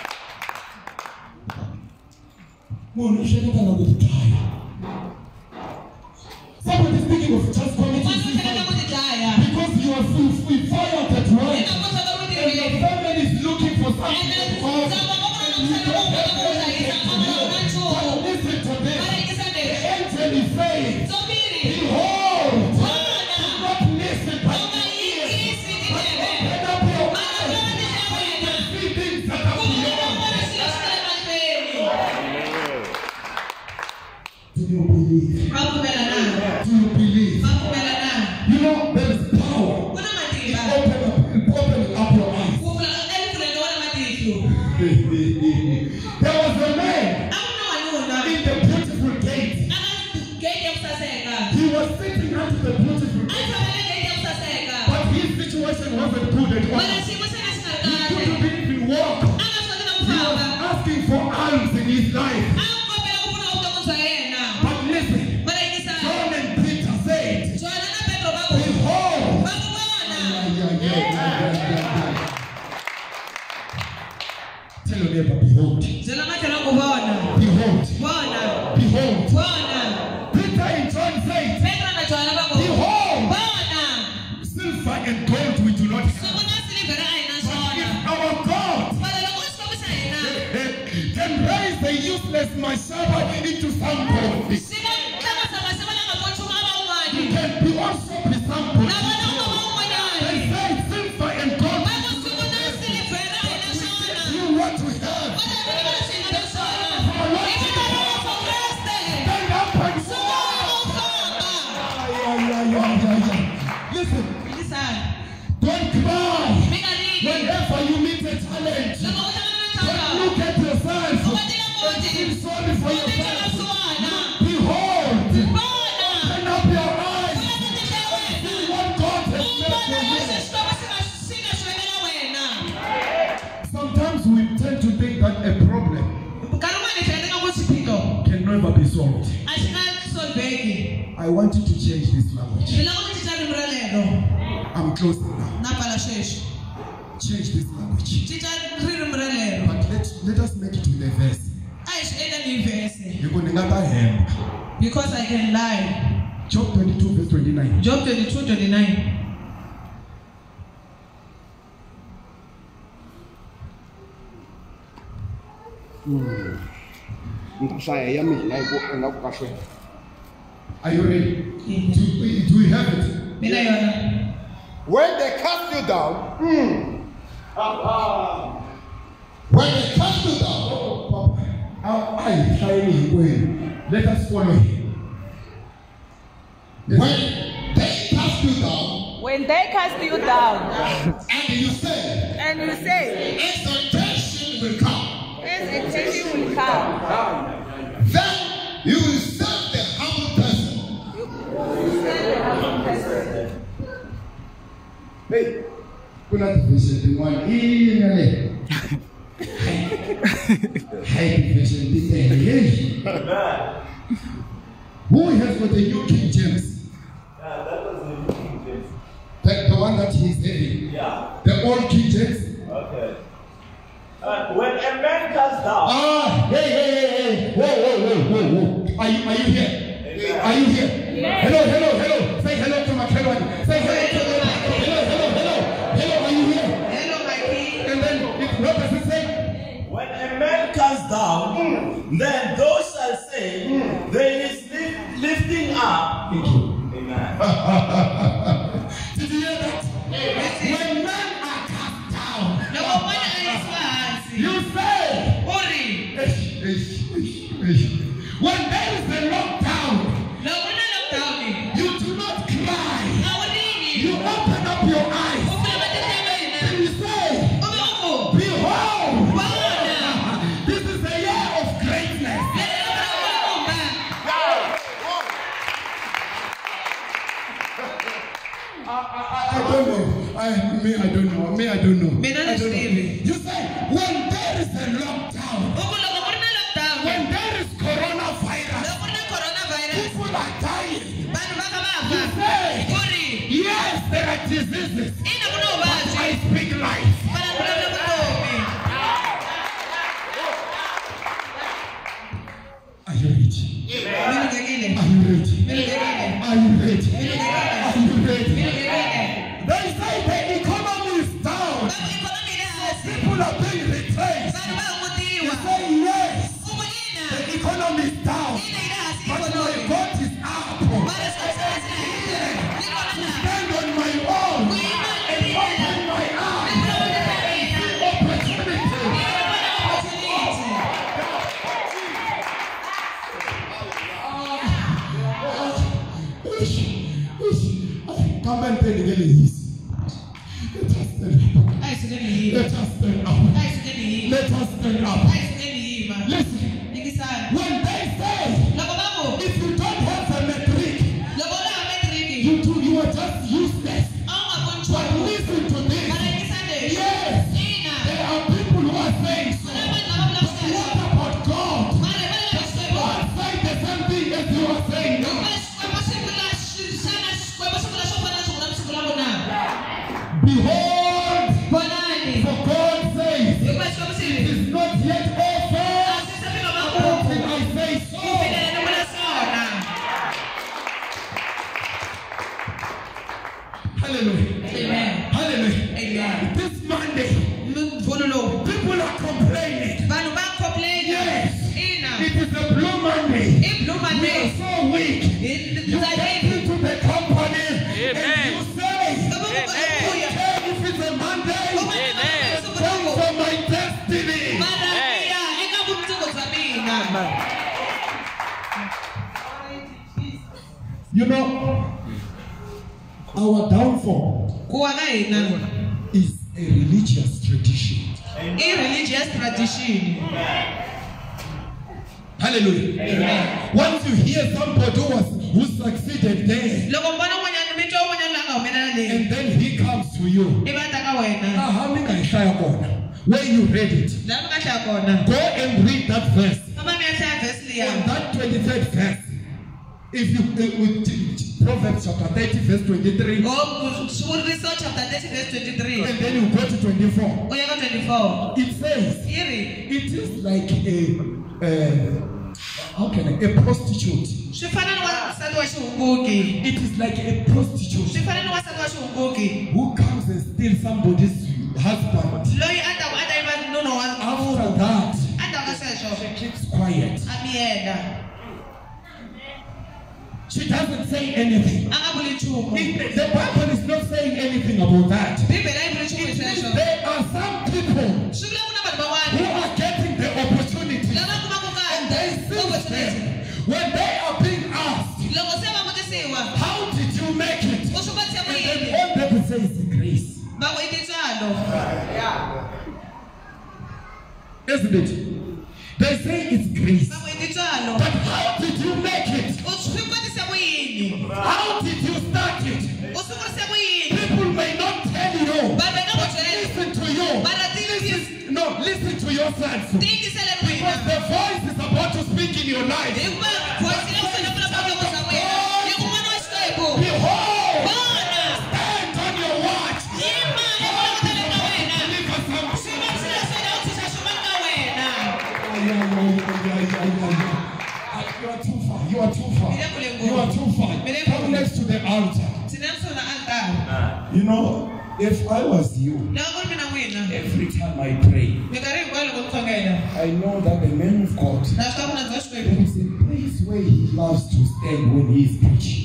Somebody speaking of just committing suicide because you are free, free fired at work and your family is looking for something to cause and you don't have anything to do. But listen to this. The angel is saying, behold, do not listen by the ears, but open up your eyes and see things that are beyond. Do you believe? Do you believe? You know, there is power in opening up, in opening up your eyes. There was a man in the beautiful gate. He was sitting under the beautiful gate. But his situation wasn't good at all. He couldn't even walk. He was asking for alms in his life. But listen, John and Peter said, behold. Tell your neighbor, behold. Behold. Behold. Peter in John said, behold. Silver and gold we do not have. But if our God can raise the useless Mashaba into somebody, he can be also be somebody. They say silver and gold you want to have. Stand up and listen, don't cry whenever you meet a challenge. Don't look at yourself and feel sorry for yourself. Behold, open up your eyes and see what God has done for you. Sometimes we tend to think that a problem can never be solved. I want you to change this language. I'm closing now. Change this language. But let, let us make it with a verse. You're going to never hand. Because I can lie. Job twenty-two verse twenty-nine. Job twenty-two twenty-nine. Are you ready? Do, do we have it? Mina yona. When they cast you down, mm, uh, when they cast you down, Oh, Papa, I am shining way. Let us follow him. when they cast you down, When they cast you down and you say, and you say, exaltation will come, hesitation will come, then you will serve the humble person. you serve the humble person. Hey, kuna division one in ale. High division this. Amen. Who has got the New King James? Yeah, that was the New King James. The, the one that he's having. Yeah. The old King James. Okay. Uh, when a man casts down, Ah, hey, hey, hey, hey. Whoa, whoa, whoa, whoa, whoa. Are you, are you here? Are you here? Yes. Hello, hello, hello. Say hello to my Kelwan. Say hello to my Hello, hello, hello. Hello, are you here? Hello, my king. And then, if, what does it say? when a man casts down, then those shall say, there is lift, lifting up. Thank you. Amen. Did you hear that? When men are cast down, Loko mwana ayiswa hansi. you say, Uri. "Eish, eish, eish, eish." When there is a lockdown, Loko na lockdown. you do not cry. Awudini. You open up your eyes. Ufuna matete wena. And you say, Ube uko. behold, Bona. this is a year of greatness. Lelo uba. I, I, I don't know. I, me, I don't know. Me, I don't know. Mina I don't know. nasivi. You say, when there is a lockdown, Uko loko kuna lockdown. when there is coronavirus, Loko na coronavirus. people are dying. Bantu baka You bafa. say, Uri. yes, there are diseases. Ina kuna I ubazi. speak life. Bana kuna lokutopi. Are you ready? Mina ngekile. Are you ready? Mina ngekile. Are you ready? Mina Are ngekile. you ready? Mina ngekile. They say the economy is down. Babu economy ile hasi. People are being replaced. Bantu You bayamutiwa. say yes, Umu ina. the economy is down, Ina ile hasi but my economy. God is up. Mara sasa sasa. Niko na. Stand on my own and open my eyes. Opportunity. Come and tell the easy. Let us stand up. Let us stand up. Let us stand up. Listen, when they say, if you don't have a metric, you do, you are just useless. But listen to this. Yes, there are people who are saying so. But what about God? God said the same thing as you are saying now. Behold, for God says, it is not yet over until I say so. Hallelujah. Amen. Hallelujah. Amen. This Monday, Vululu. people are complaining. Vanhu vakomplaina. Yes, Ina. it is a blue Monday. I Blue We are Monday. so weak. You get into the company and you say, okay, if it's a Monday, thanks for my destiny. Maria, eka vumundzuku bya mina. You know, our downfall Kuwa ka hina is a religious tradition. i religious tradition. Hallelujah. Amen. Once you hear somebody who was who succeeded there, Loko mbona un'wanyana mi twa un'wanyana la nga humelela leyi. and then he comes to you. I va ta ka wena. Ah, how many can hlaya kona? Where you read it? Laha mi nga hlaya kona. Go and read that verse. Famba mi ya hlaya verse On liya. that twenty-third verse, if you uh, with t- t- Proverbs chapter thirty, verse twenty-three, Oh, Swivuriso chapter thirty verse twenty-three. and then you go to twenty-four, U ya ka twenty-four. it says I ri it is like a, uh, how can I, a prostitute. swi fana ni wasati wa xihunguki. It is like a prostitute Swi fana ni wasati wa xihunguki. who comes and steals somebody's husband. Loyi a ta ku a ta yiva nuna wa After that, a ta ka sweswo. quiet. She doesn't say anything. It, the Bible is not saying anything about that. It means there are some people who are getting the opportunity. And they see them. When they are being asked, how did you make it? And then all they will say is grace. Isn't it? They say it's grace. But how did you make it? How did you start it? People may not tell you, but listen to you. Listen, no, listen to yourself. Because the voice is about to speak in your life. Behold, stand on your watch. You are too far. You are too far. You are too far. Come next to the altar. You know, if I was you, every time I pray, I know that the man of God, there is a place where he loves to stand when he is preaching.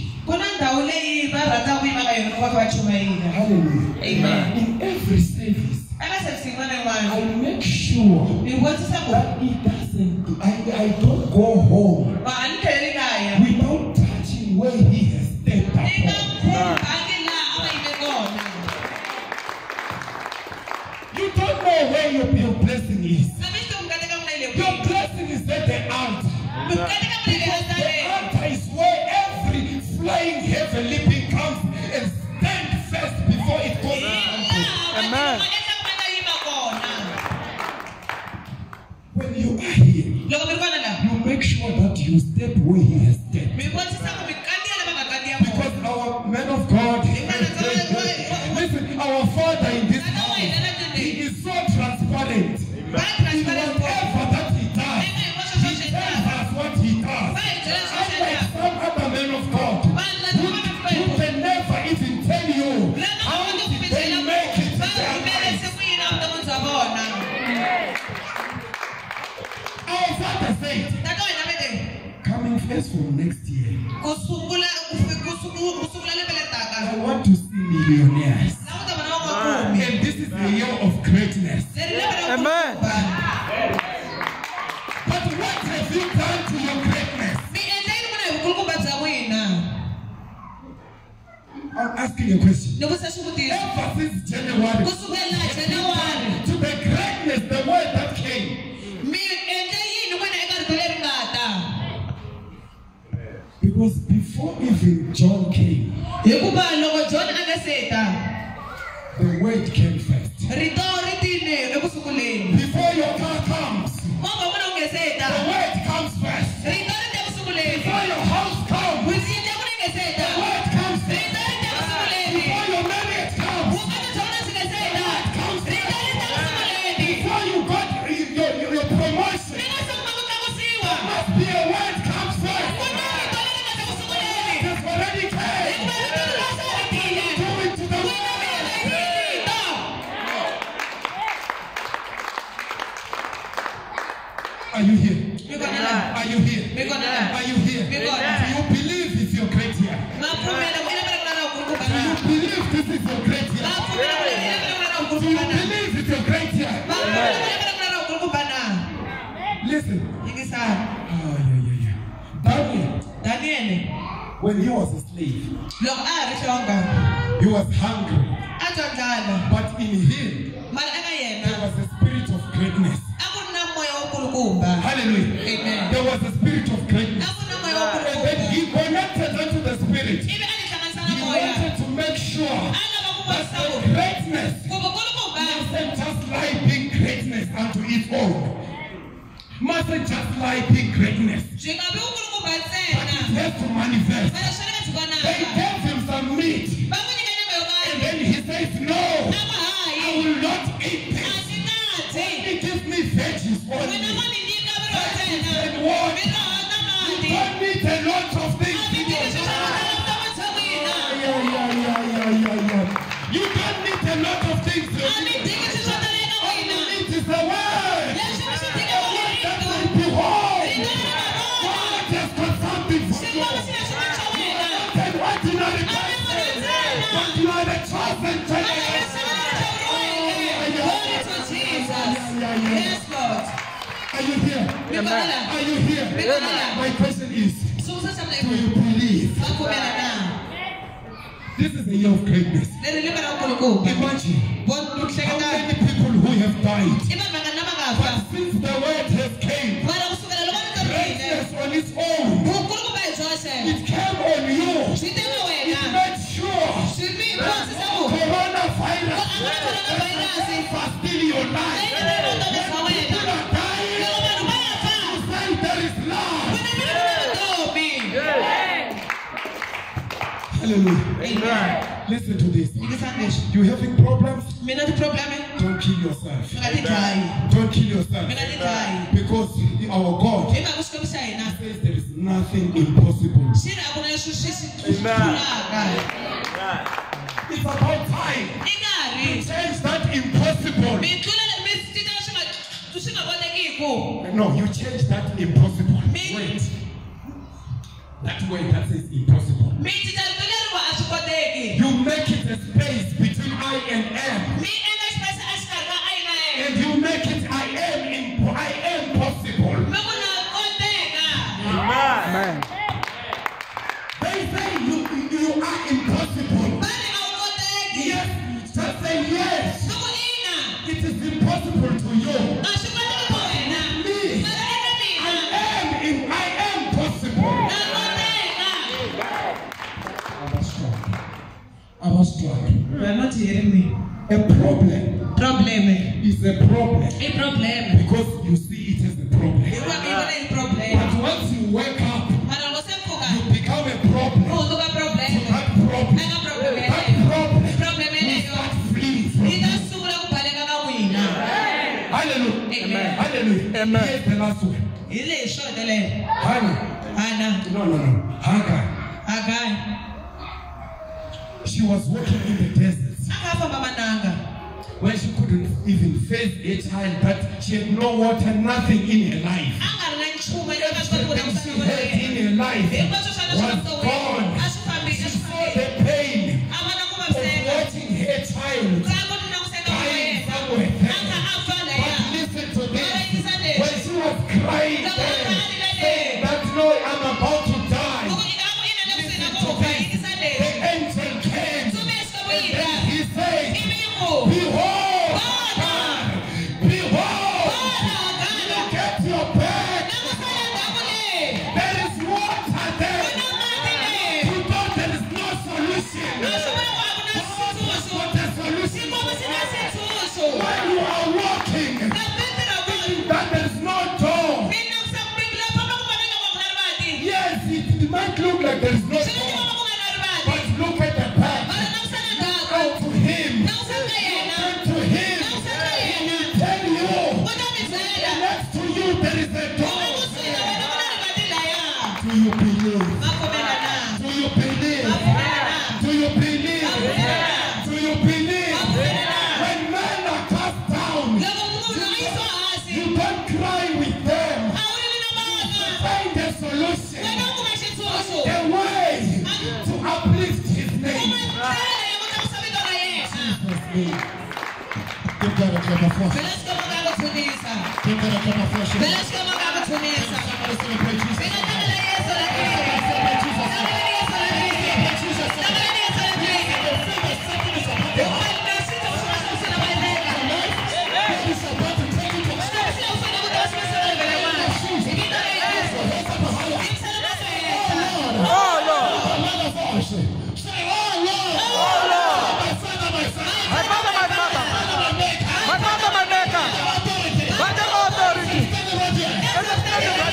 Hallelujah. Amen. In every service, I make sure that it doesn't, I, I don't go home without touching where he has stepped upon. You don't know where your, your blessing is. Your blessing is at the altar. Because the altar is where every flying heavenly being comes and stand first before it goes to Amen. When you are here, you make sure that you step where he has stepped. Because our man of God, listen, our Father in this house, he is so transparent. In whatever that he does, he tells us what he does. Unlike some other men of God, who, who can never even tell you how did they make it to their lives. Our Father said, coming first from next year, I want to see millionaires. And this is the year of greatness. Amen. But what have you done to your greatness? I'm asking you a question. Ever since January, to the greatness, the word that came. Because before even John came, the word came first. Before your car comes, the word comes first. Before your house comes, the word comes first. Before your marriage comes, the word comes first. Before you got your, your, your promotion, there must be a word comes first. It's already came. Do it to the world. Are you here? Are you here? Are you here? Do you believe it's your great year? Do you believe this is your great year? Do you believe it's your great year? Listen. Oh, yeah, yeah, yeah. Daniel, when he was a slave, he was hungry. But in him, there was a spirit of greatness. Hallelujah. Amen. There was a spirit of greatness. And then he connected unto the spirit. He wanted to make sure that the greatness mustn't just lie being greatness unto its own. Mustn't just lie being greatness. But it has to manifest. They gave him some meat. And then he says, no, I will not eat this. Only give me veggies only. Veggies and what? You don't need a lot of things in your life. Yeah, yeah, yeah, yeah, yeah, yeah. You don't need a lot of things in your life. All you need is a word. A word that will behold. Are you here? My question is, do you believe? This is a year of greatness. Imagine how many people who have died. But since the word has came, greatness on its own, it came on you. It made sure that coronavirus doesn't steal your life. People are dying. You say there is love. Hallelujah. Amen. Listen to this. You having problems? Don't kill yourself. Don't kill yourself. Because our God says there is nothing impossible. Amen. It's about time to change that impossible. No, you change that impossible. Wait. That way that says impossible. You make it a space between I and M. And you make it I am in I am possible. Amen. They say you, you are impossible. Yes, just say yes. It is impossible to you. Me, I am in I am possible. I was strong. You are not hearing me. A problem. Problem. Is a problem. A problem. Because you see it as a problem. You are given a problem. But once you wake up, you become a problem. Oh, look at problem. So that problem. I got problem. That problem. Problem. You start fleeing from it. Hallelujah. Amen. Hallelujah. Amen. Here's the last one. Hannah. Hannah. No, no, no. Hagar. Hagar. She was walking in the desert when she couldn't even face a child, but she had no water, nothing in her life. Everything she had in her life was gone. She saw the pain of watching her child dying somewhere there. But listen to this. When she was crying there, saying that no, I'm about to die. Listen to this. The angel came. And he said, behold, behold, look at your bed. There is water there. You thought there is no solution. God has got a solution. When you are walking, thinking that there is no door. Yes, it might look like there is no door. But look at the path. Go to him. Go to him. He will tell you. Next to you there is a door. Do you believe? Do you believe? Do you believe? Do you believe? When men are cast down, you don't cry with them. Find a solution. A way to uplift his name. Give God a clap of applause. Give God a clap of applause. Somebody celebrate Jesus. My father, my maker. My authority.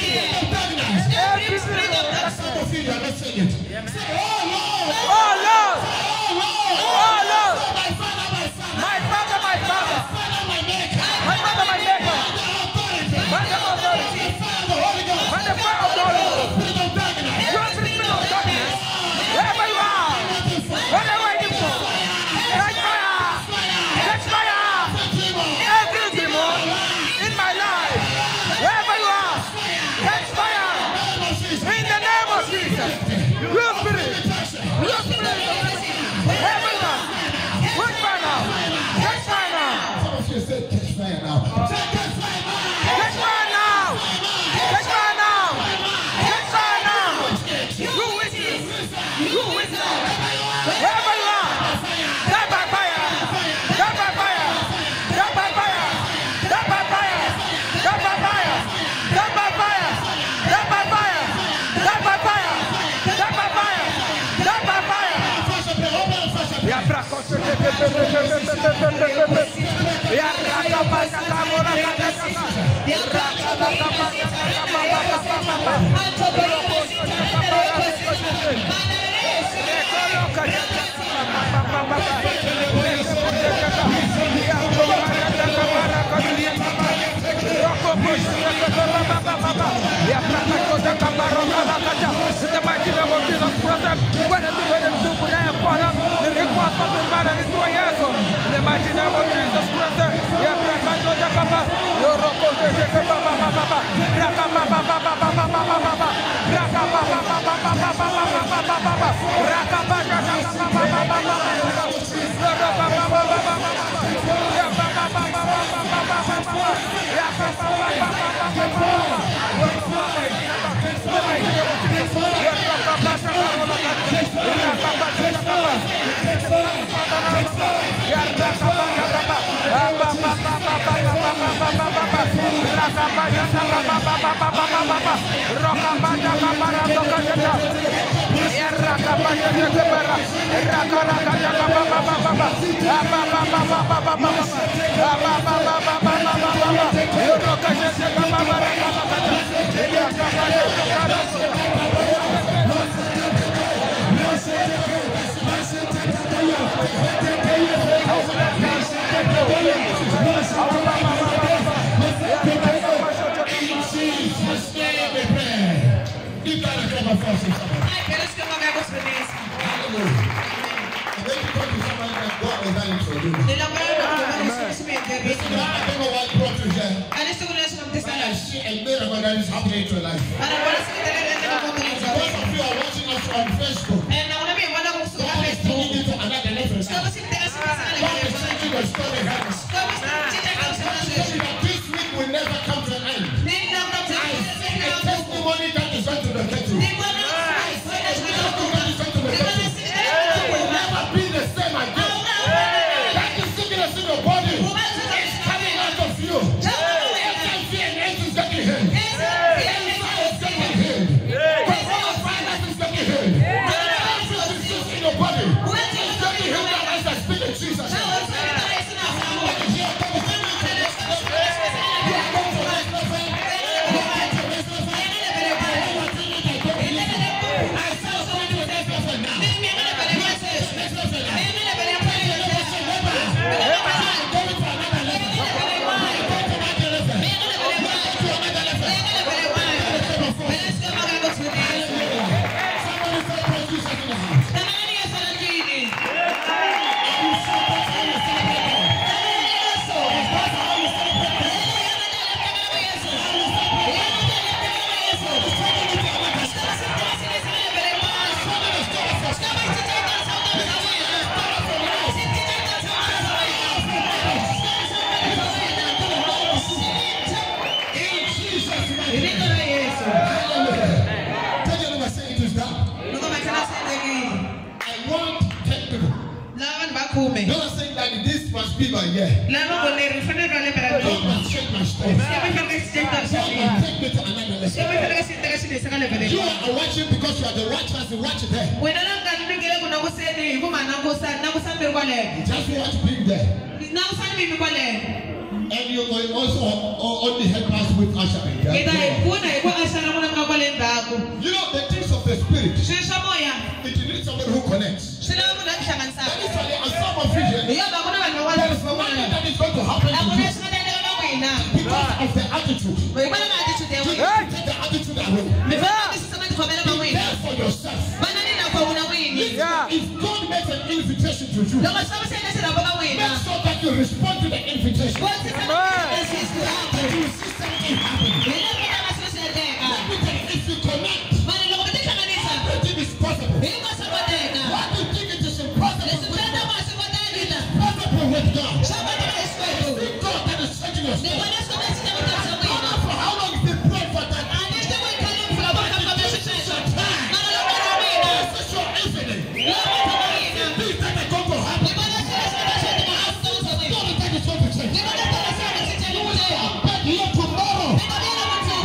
Tomorrow,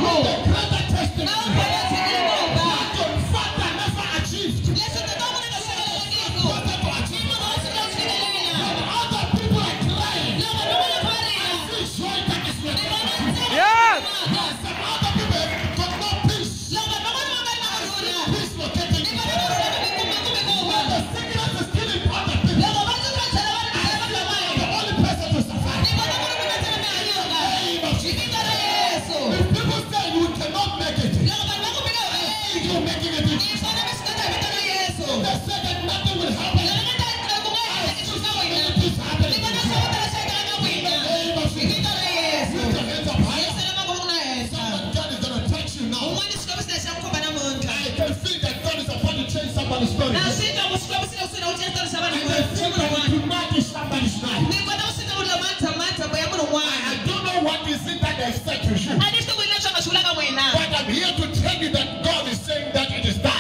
you making a difference. And they said that nothing will happen. It is happening. In the name of Jesus. Lift your hands up higher. Someone, God is going to touch you now. I can feel that God is about to change somebody's story. I can feel that you might be somebody's life. I don't know what is it that they said to you. But I'm here to tell you that God is saying that it is done.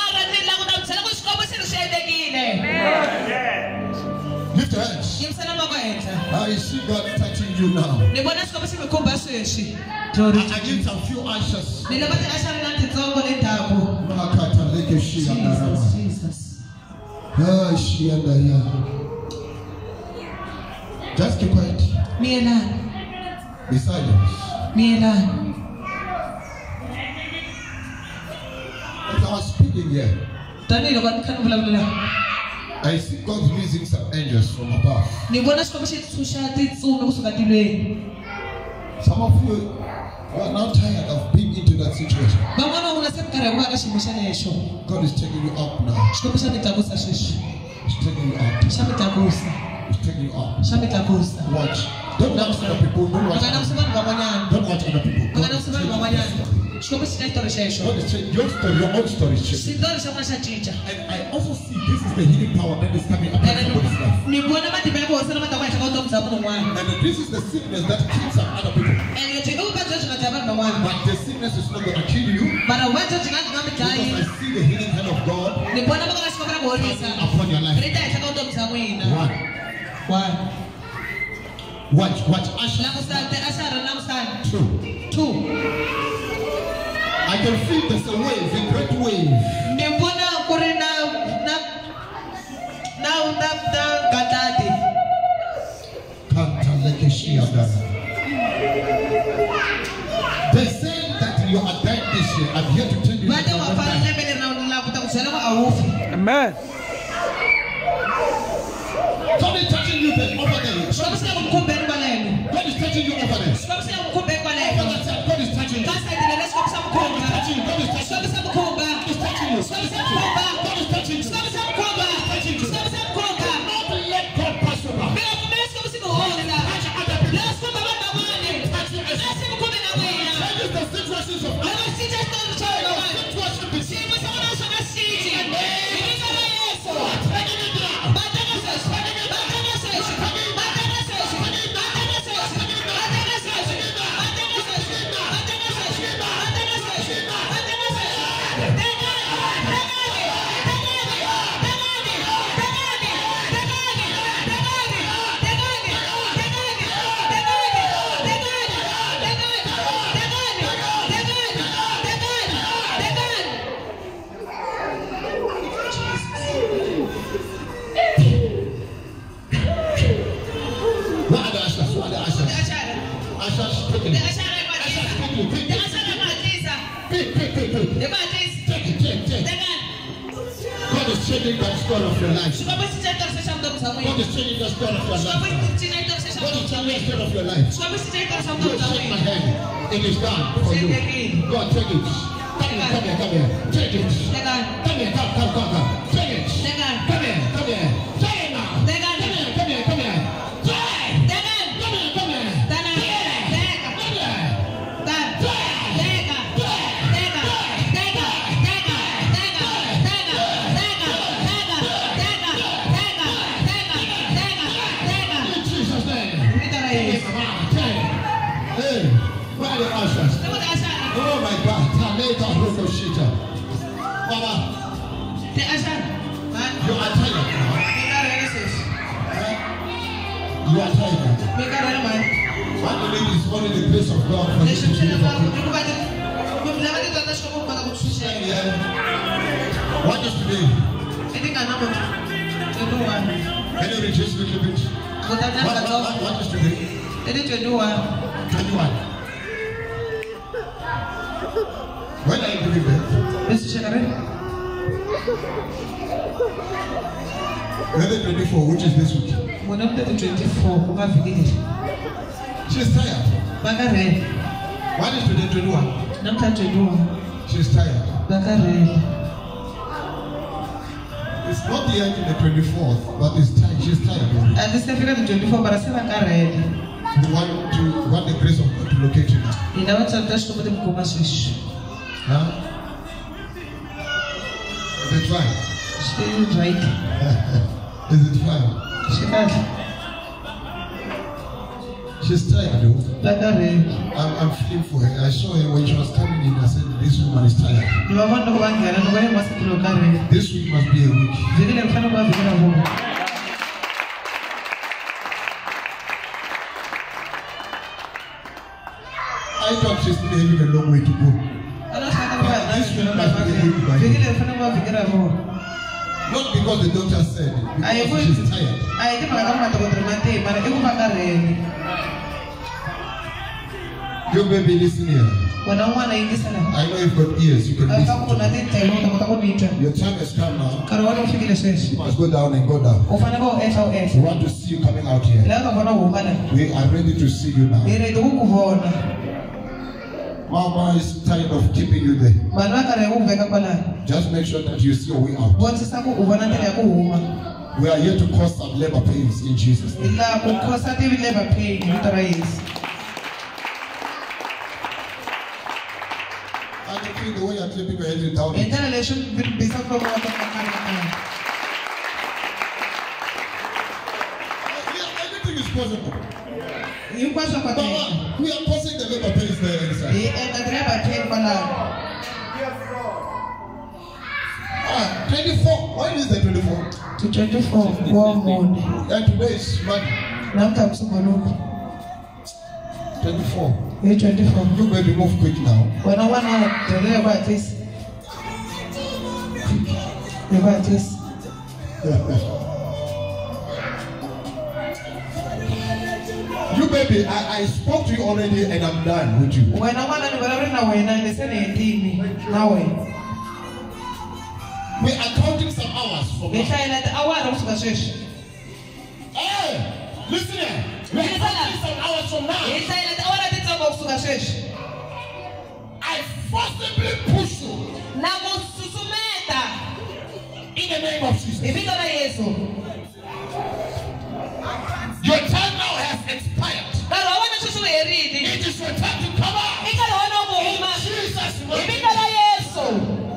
Lift your hands. I see God touching you now. I need some few answers. Just keep quiet. Be silent. As I was speaking here, I see God releasing some angels from above. Some of you are now tired of being into that situation. God is taking you up now. He's taking you up. He's taking you up. Watch. Don't watch other people. Don't watch other people. Don't watch other people. God is taking you up. God is changing your story, your own story is changing. And I also see this is the healing power that is coming upon somebody's life. And this is the sickness that kills some other people. But the sickness is not going to kill you. Because I see the healing hand of God coming upon your life. One. One. Watch, watch. Usher. Two. Two. I can feel there's a wave, a great wave. They say that you are dying this year. I'm here to tell you that you are dying. Amen. God is touching you there, over there. God is touching you over there. Over that side, God is touching you. God is touching you. God is touching you. God is touching you. God is touching you. God is touching you. Do not let God pass over. Touch other people. Touch you as changes the situations of others. Situation be seen. And they are taking it down. God is changing the story of your life. God is changing the story of your life. God is changing the story of your life. You shake my hand. It is done for you. God, take it. Come here, come here, come here. Take it. Come here, come, come, come, come. Take it. Come here, come here. Take it now. Come here, come here, come here. Oh my God, Mama, you are tired. You are tired. What you need is only the grace of God for you to deliver. What is today? Can you reduce a little bit? What, what, what is today? twenty-one. When are you giving birth? Whether twenty-four, which is this week? She's tired. What is today, twenty-one? She's tired. Vakarhele. It's not yet in the twenty-fourth, but it's tired. She's tired. A ndzi se fika ti twenty-four mara se vakarhele. We want to want the grace of God to locate you now. Hi lava tsarita Xikwembu ti mi kuma sweswi. Huh? Is it fine? Swi right. Is it fine? Swi kahle. She's tired though. Vakarhele. I'm, I'm feeling for her. I saw her when she was coming in. I said, this woman is tired. Ni va vona loko va nghena ni vona masiku lo karhele. This week must be a week. Vhiki leri fanele ku va vhiki ra vona. I thought she's still having a long way to go. A na swi kota ku va hi na swilo na vhiki leri fanele ku va vhiki ra vona. Not because the doctor said it, A hi because ku she's tired. a hi timhaka ta ku madokodela ma tihi mara i ku va karhele. You baby, listen here. Wena n'wana yingisela. I know you've got ears. You can A listen. ka ku na tintshelo u ta kota ku ni twa. Your time has come now. Nkarhi wa wena wu fikile sweswi. You must go down and go down. U fanele u ehla u We ehla. want to see you coming out here. Laha ka vona u huma la. We are ready to see you now. Hi ready ku ku vona. Mama is tired of keeping you there. Vanhu va karhi ku veka kwalano. Just make sure that you see your way out. Vonisisa ku u vona ndlela ya ku huma. We are here to cause some labor pains in Jesus' Hi name. laha ku khosa ti labor pain hi vito ra Yesu. I can feel the way you're clapping your hands down. Hi ndlela leswi bisa ku va ka kona. Everything is possible. Hinkwaswo koteka. Mama, we are causing the labor pains there inside. Hi endla ti labor pain kwalano. Ah, twenty-four. When is the twenty-four? Ti twenty-four wa mune. And today is Monday. Namuhla musunguluko. twenty-four. Hi twenty-four. You baby move quick now. Wena n'wana wa dyondza ku hatlisa. Hi ku hatlisa. You baby, I, I spoke to you already and I'm done with you. Wena n'wana ni vulavula na wena ni se ni hetile na wena. We are counting some hours from Hi now. hlayela tiawara kusuka sweswi. Hey, listen here. We are counting some hours from now. Hi hlayela tiawara titsongo kusuka sweswi. I forcibly push you Na ku susumeta in the name of Jesus. hi vito ra Yesu. Your time now has expired. Nkarhi wa wena sweswi wu herile. It is your time to come out. I nkarhi wa wena ku huma. Jesus' Hi name. vito ra Yesu.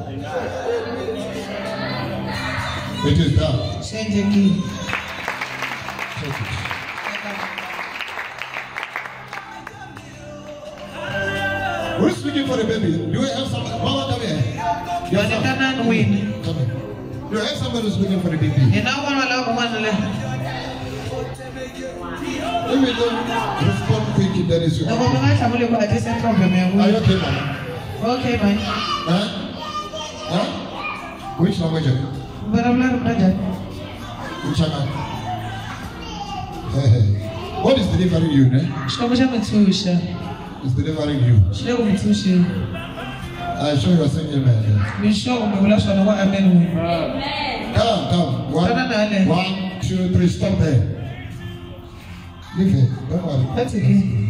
It is done. Swi endlekile. Take it. Who's looking for the baby? Do you have somebody? Mama, come here. You have somebody? Vanetanani wini. Come here. You have somebody who's looking for the baby. Hi na un'wana lava kun'wana le. Let me know. Respond quickly. That is your Loko mi nga hlamuli ku hatlisa problem ya Are you n'wina. okay, Mama? Okay man. Huh? Huh? Which language? are you? Vulavula ri vula njhani? Which one? What is delivering you, ne? Xikwembu xa mi tshunxa. It's delivering you. Xi le ku mi tshunxeni. I show you are saying amen. Mi sure mi vula swona ku amen n'wina. Come, come. One, Tana nale. one, two, three. Stop there. Leave it. Don't worry. That's okay.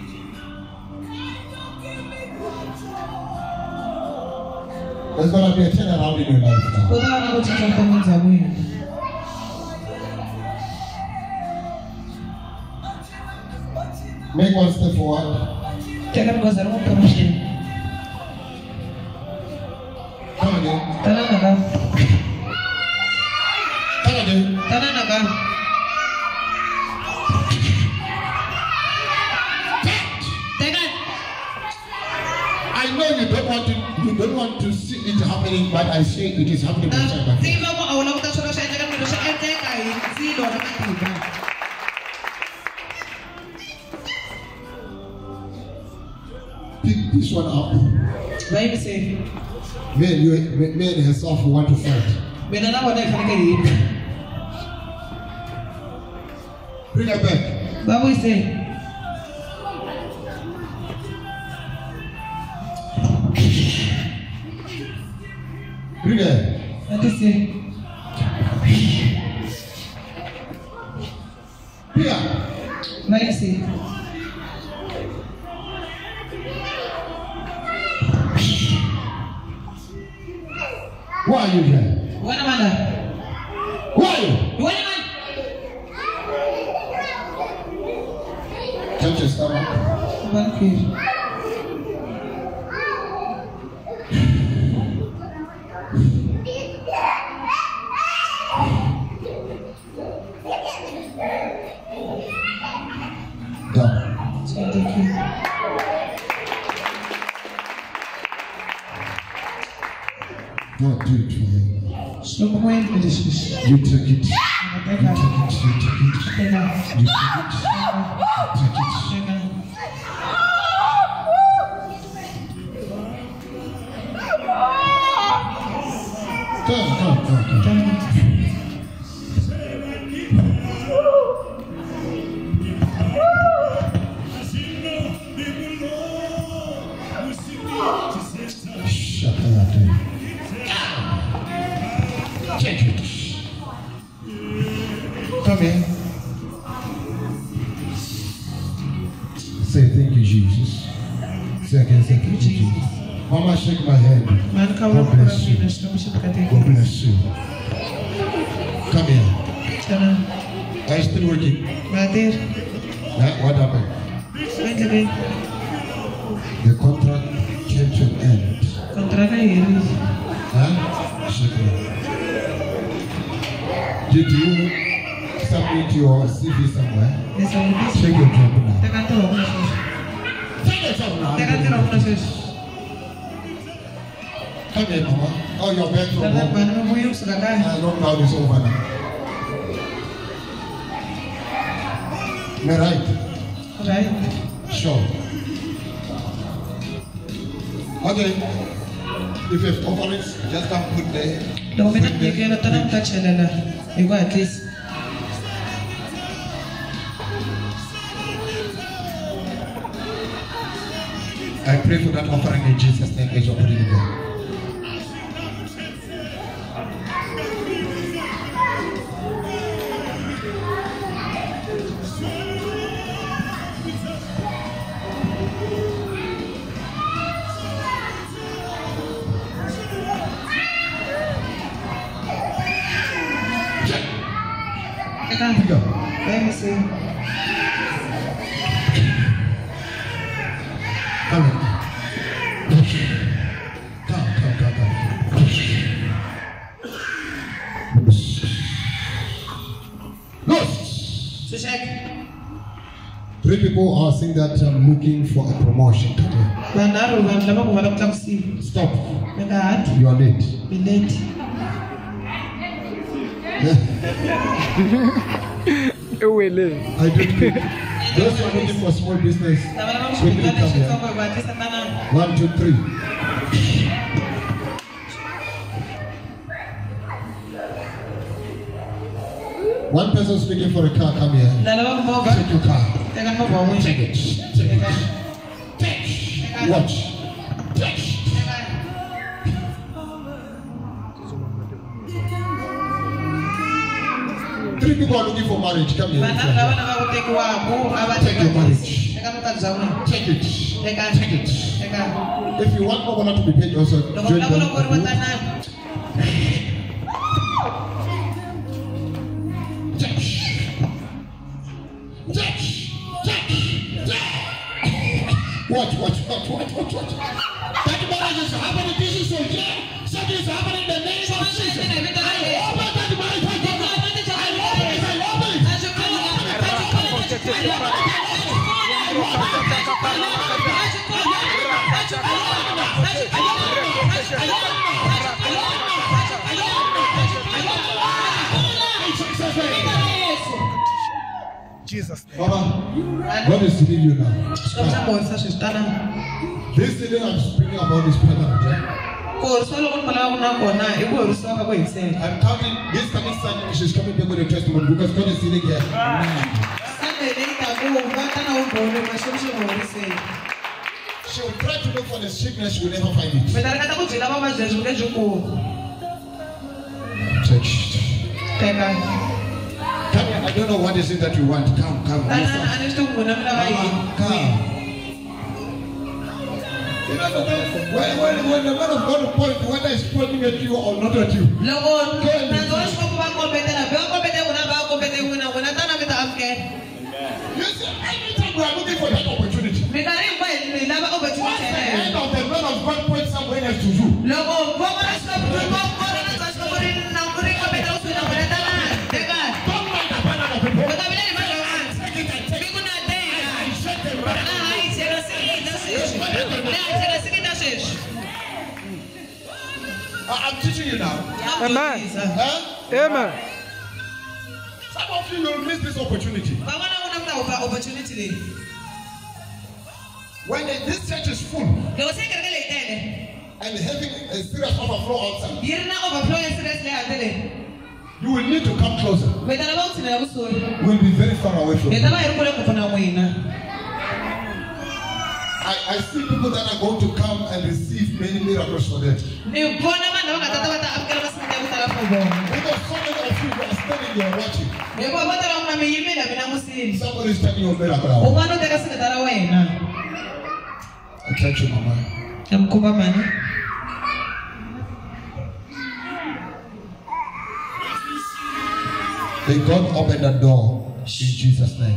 There's gonna be a turnaround in your life now. Ku ta va na ku cinca vuton'wini bya n'wina. Make one step forward. Teka goza ri n'wi promotion. Come again. Tana nakambe. Come again. Tana nakambe. Teka. I know you don't want to. You don't want to see it happening, but I say it is happening inside my Tiva ku a wu lavi ku ta swona swi endleka mina swi endleka hi ndzilo ra matimba. Pick this one up. Va yimiseni. Me and you, me, me and herself want to fight. Mina na vona hi fanekele hi lwa. Bring her back. Va vuyiseni. Bring her. Va tiseni. Bring her. Va yiseni. Why are you here? Why am I there? Who are you? Why am I? Touch your stomach. One kid. Down. Thank you. God, do it for him. Stop going with this. You took it. You Take took out. it. You took it. Take out. You took it. Take it. Take out. Come, come, come, come. Take out. Shut up. Take it. Come here. Say thank you, Jesus. Say again, thank you, Jesus. Mama, shake my hand. Man, come God up bless for you. me. Stop me. Stop me. God bless you. Come here. Take out. Are you still working? Badir. Yeah, what happened? Wait again. The contract came to an end. Contrata here. Huh? Shake me. Did you submit your C V somewhere? Yes, I will be. Check your job now. Take out the rock. Take your job now. Take out the rock. Come here, Mama. Oh, you're back from Dalam home. mana mau yuk sekarang? Uh, lockdown is over now. Am I right? Right. Sure. Okay. If you have offerings, just come put there. Dominant ni kaya tanam tak chalala. Ego at least. I pray for that offering in Jesus' name as you're putting it there. Take Go. Let me see. Come here. Come, come, come, come. Lost. So check. Three people are saying that I'm looking for a promotion. Come here. Banaru ban lama ko walang taxi. Stop. Nakat. You are late. Be late. Ewele. I don't think those who are looking for small business. Lama-lama ko Quickly siya come siya here. ko bati sa tanan. One, two, three. One person speaking for a car, come here. Dalawa mo ba? Take your car. Teka mo ba mo? Take it. Take it. Take. Watch. Take. Three people are looking for marriage. Come here. Mana lawan ang ako take wa ako. Aba Take your marriage. Teka mo tagzauna. Take it. Teka. Take it. Teka. If you want Ogola to be paid also, Lokon join na ko them. ng kurwatanan. Touch. Touch. Touch. Watch, watch, watch, watch, watch, watch. That marriage is happening. This is okay. Something is happening in the name of Jesus. I open that marriage. I open it. I open it. I open it. Jesus. Mama, God is leading you now. Stop sa bolsa sa tanan. This thing I'm speaking about is permanent. Eh? Kurso lo kun pala ako na ko na. Ibo kurso ka ko insen. I'm coming, this coming Sunday, she's coming back with a testimony because God is leading here. Sunday ni ta ko ba ta na ko ni ma shum shum mo insen. She will try to look for the sickness, she will never find it. Betar kata ko jila ba ma jesu ke juko. Touch. Teka. Come here, I don't know what is it that you want. Come, come. Tanan anis tu mo na na ba yi. Come. You know, when, when, when the man of God points, whether he's pointing at you or not at you, you see, anytime we are looking for that opportunity, what's the end of the man of God points somewhere else to you? I'm teaching you now. Amen. Huh? Amen. Some of you will miss this opportunity. When this church is full and having a serious overflow outside, you will need to come closer. We'll be very far away from you. I, I see people that are going to come and receive many miracles for them. Because so many of you are standing there watching. Somebody is telling you a miracle. I catch you, Mama. May God open the door in Jesus' name.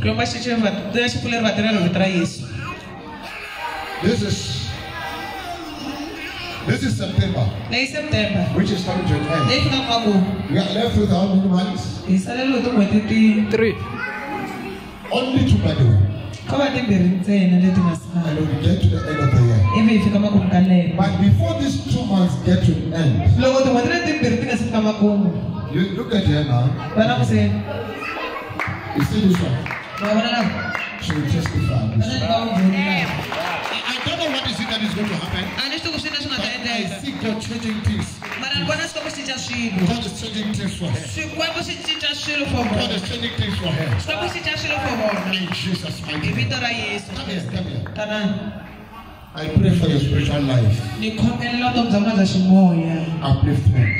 This is this is September, which is coming to an end. We are left with how many months? Three. Only two, by the way. And we get to the end of the year. But before these two months get to an end, you look at her now. You see this one? She will testify. I don't know what is it that is going to happen. But I see God changing things. God is changing things for her. God is changing things for her. In Jesus' mighty name. Come here, come here. I pray for your spiritual life. Upliftment.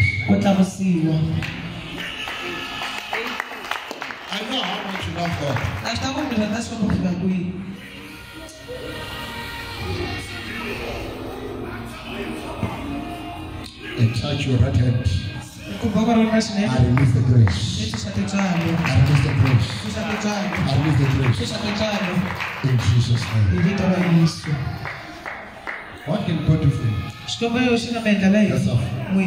I know how much you love God. And touch your right hand. I release the grace. I release the grace. I release the grace. In Jesus' name. What can God do for you? Yourself.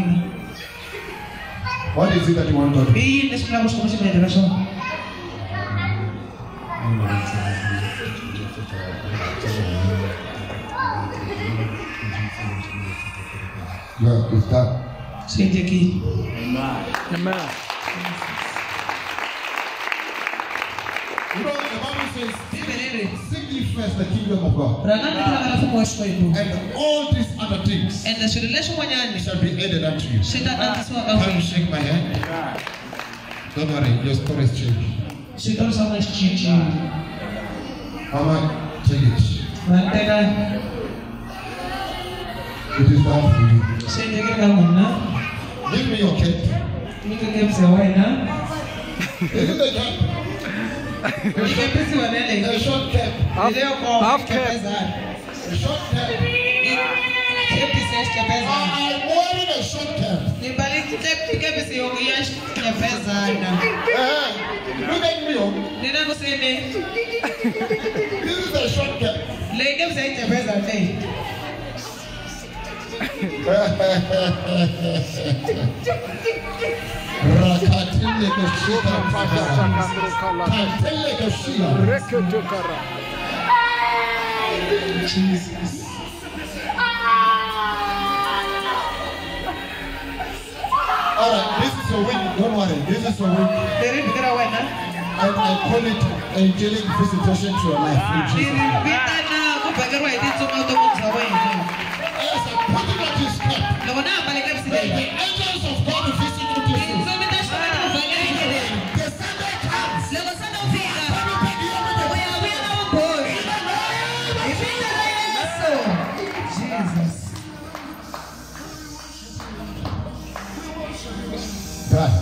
What is it that you want God to do? Yeah, it's that. Amen. You know, the Bible says, seek ye first the kingdom of God. And all these other things shall be added unto you. Can you shake my hand? Don't worry, your story is changed. Mama, take it. It is done for you. Give me your cape. Is it a cap? A short cap. Half, half cap. A short cap. I'm wearing a short cap. Uh, look at me. Oh. This is a short cap. Jesus. Alright, this is a win. Don't worry, this is a win. I, I call it angelic visitation to your life. Yes, I'm putting on this cap. The angels of God will visit you this week. The Sunday comes. Jesus. Right.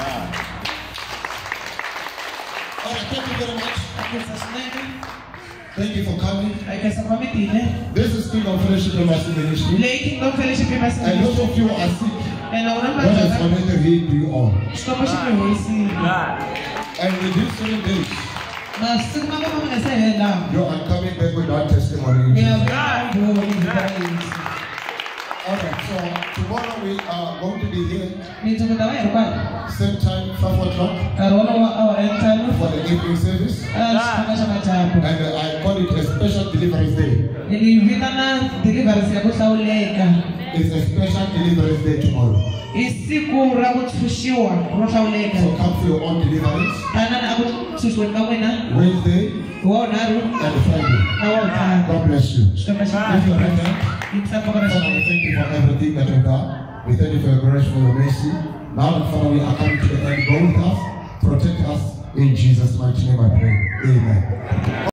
All right, thank you very much. Thank you for coming. Ayikhensa kwamitile. This is Kingdom Fellowship in Massive Ministry. Leyi Kingdom Fellowship And eMasinga. most of you are sick. And awuna God has madzaka. connected him to you all. Xikwembu xi mi hoyisile. And within seven days, Masiku ma vona nga se hela. you are coming back with that testimony. Mi ya vuya vuya hi ta Yesu. Alright, so tomorrow we are going to be here, Mundzuku ta va hi ri kwala. same time, five o'clock, Nkarhi wolowo wa awara ya ntlhanu. for the evening service. Xitsonga xa madyambu. And uh, I call it a special deliverance day. Hi yi vitana deliverance ya ku hlawuleka. It's a special deliverance day tomorrow. I siku ra ku tshunxiwa ro hlawuleka. So come for your own deliverance, Tanani a ku tshunxiweni ka n'wina. Wednesday Hi wa vunharhu and Friday. na wa vuntlhanu. God bless you. Xikwembu xi Lift your right hand. yi tsaka vona Father, we xinene. thank you for everything that you've done. We thank you for your grace, for your mercy. Now that Father, we are coming to the end. Go with us, protect us. In Jesus' mighty name I pray. Amen.